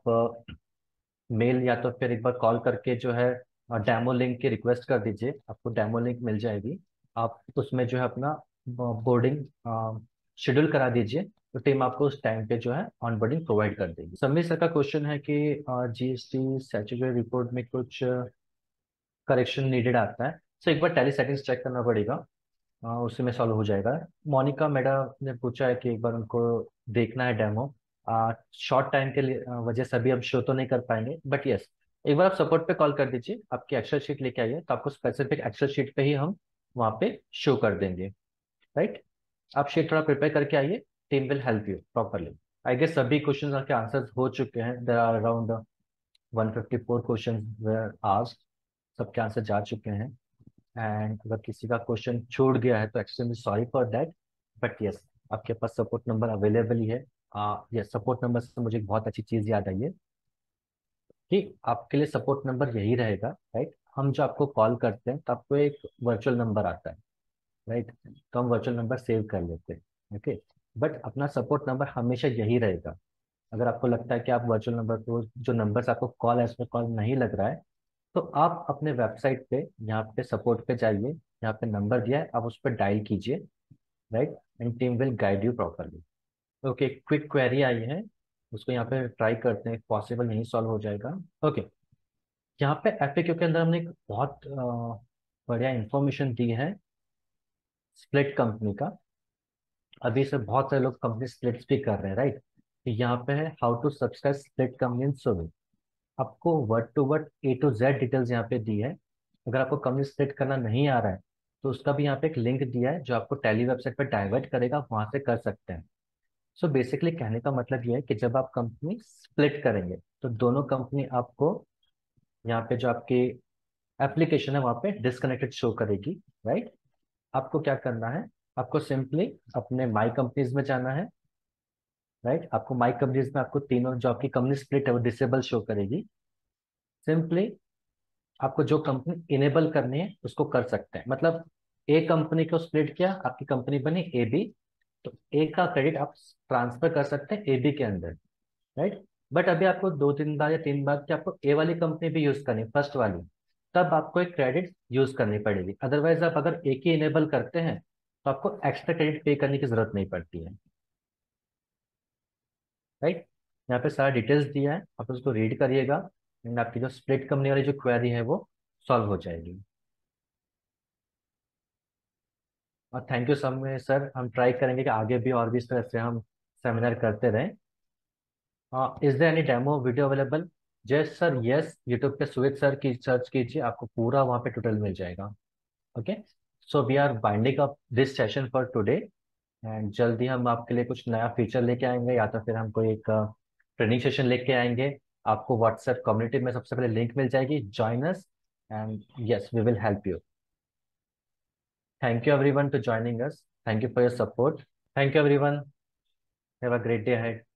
मेल या तो फिर एक बार कॉल करके जो है डेमो लिंक की रिक्वेस्ट कर दीजिए, आपको डेमो लिंक मिल जाएगी। आप उसमें जो है अपना बोर्डिंग शेड्यूल करा दीजिए, तो टीम आपको उस टाइम पे जो है ऑनबोर्डिंग प्रोवाइड कर देगी। समीर सर का क्वेश्चन है कि जीएसटी स्टैट्यूटरी रिपोर्ट में कुछ करेक्शन नीडेड आता है, सो एक बार टैली सेटिंग्स चेक करना पड़ेगा, हाँ उसी में सॉल्व हो जाएगा। मोनिका मैडम ने पूछा है कि एक बार उनको देखना है डेमो, शॉर्ट टाइम के लिए अ, वजह से अभी हम शो तो नहीं कर पाएंगे, बट यस एक बार आप सपोर्ट पे कॉल कर दीजिए, आपकी एक्सेल शीट लेके आइए, तो आपको स्पेसिफिक एक्सेल शीट पे ही हम वहाँ पे शो कर देंगे। राइट, आप शीट थोड़ा प्रिपेयर करके आइए, team will help you properly. I guess सभी क्वेश्चन के आंसर्स हो चुके हैं, there are around one fifty four question were asked, सबके आंसर जा चुके हैं। एंड अगर किसी का क्वेश्चन छूट गया है तो extremely sorry for that, but yes आपके पास सपोर्ट नंबर अवेलेबल ही है। यस, सपोर्ट नंबर से मुझे एक बहुत अच्छी चीज़ याद आई है कि आपके लिए सपोर्ट नंबर यही रहेगा। राइट, हम जो आपको कॉल करते हैं तो आपको एक वर्चुअल नंबर आता है, राइट, तो हम वर्चुअल नंबर सेव कर लेते हैं। ओके, बट अपना सपोर्ट नंबर हमेशा यही रहेगा। अगर आपको लगता है कि आप वर्चुअल नंबर को, जो नंबर से आपको कॉल है उसमें कॉल नहीं लग रहा है, तो आप अपने वेबसाइट पे यहाँ पे सपोर्ट पे जाइए, यहाँ पे नंबर दिया है, आप उस पर डायल कीजिए। Right, and team will guide you properly. Okay, quick query आई है, उसको यहाँ पे ट्राई करते हैं, पॉसिबल नहीं सॉल्व हो जाएगा। ओके, यहाँ पे एफएक्यू के अंदर हमने एक बहुत अ, बढ़िया इंफॉर्मेशन दी है स्प्लिट कंपनी का। अभी से बहुत सारे लोग कंपनी स्प्लिट्स भी कर रहे हैं, राइट। यहाँ पे है how to subscribe split company in Suvit, आपको word to word A to Z details यहाँ पे दी है। अगर आपको कंपनी स्प्लिट करना नहीं आ रहा है तो उसका भी यहाँ पे एक लिंक दिया है जो आपको टैली वेबसाइट पर डाइवर्ट करेगा, आप वहां से कर सकते हैं। सो बेसिकली कहने का मतलब ये है कि जब आप कंपनी स्प्लिट करेंगे तो दोनों कंपनी आपको यहाँ पे जो आपकी एप्लीकेशन है वहाँ पे डिस्कनेक्टेड शो करेगी। राइट, आपको क्या करना है, आपको सिंपली अपने माई कंपनीज में जाना है। राइट, आपको माई कंपनीज में आपको तीनों जो आपकी कंपनी स्प्लिट है वो डिसेबल शो करेगी। सिंपली आपको जो कंपनी इनेबल करनी है उसको कर सकते हैं, मतलब ए कंपनी को स्प्लिट किया, आपकी कंपनी बनी ए बी, तो ए का क्रेडिट आप ट्रांसफर कर सकते हैं ए बी के अंदर। राइट, बट अभी आपको दो तीन बार या तीन बार कि आपको ए वाली कंपनी भी यूज करनी, फर्स्ट वाली, तब आपको एक क्रेडिट यूज करनी पड़ेगी। अदरवाइज आप अगर एक ही इनेबल करते हैं तो आपको एक्स्ट्रा क्रेडिट पे करने की जरूरत नहीं पड़ती है। राइट, यहाँ पे सारा डिटेल्स दिया है, आप उसको रीड करिएगा एंड आपकी जो स्प्लिट कंपनी वाली जो क्वेरी है वो सॉल्व हो जाएगी। और थैंक यू सब में सर, हम ट्राई करेंगे कि आगे भी और भी इस तरह से हम सेमिनार करते रहें। Is there any demo video available? Jay sir, yes, YouTube पे सुमित सर की सर्च कीजिए, आपको पूरा वहाँ पे ट्यूटोरियल मिल जाएगा। Okay, so we are winding up this session for today, and जल्दी हम आपके लिए कुछ नया फीचर लेके आएंगे, या तो फिर हम कोई एक ट्रेनिंग सेशन लेके आएंगे। आपको व्हाट्सएप कम्युनिटी में सबसे पहले लिंक मिल जाएगी, join us and yes we will help you. Thank you everyone to joining us. Thank you for your support. Thank you everyone. Have a great day ahead.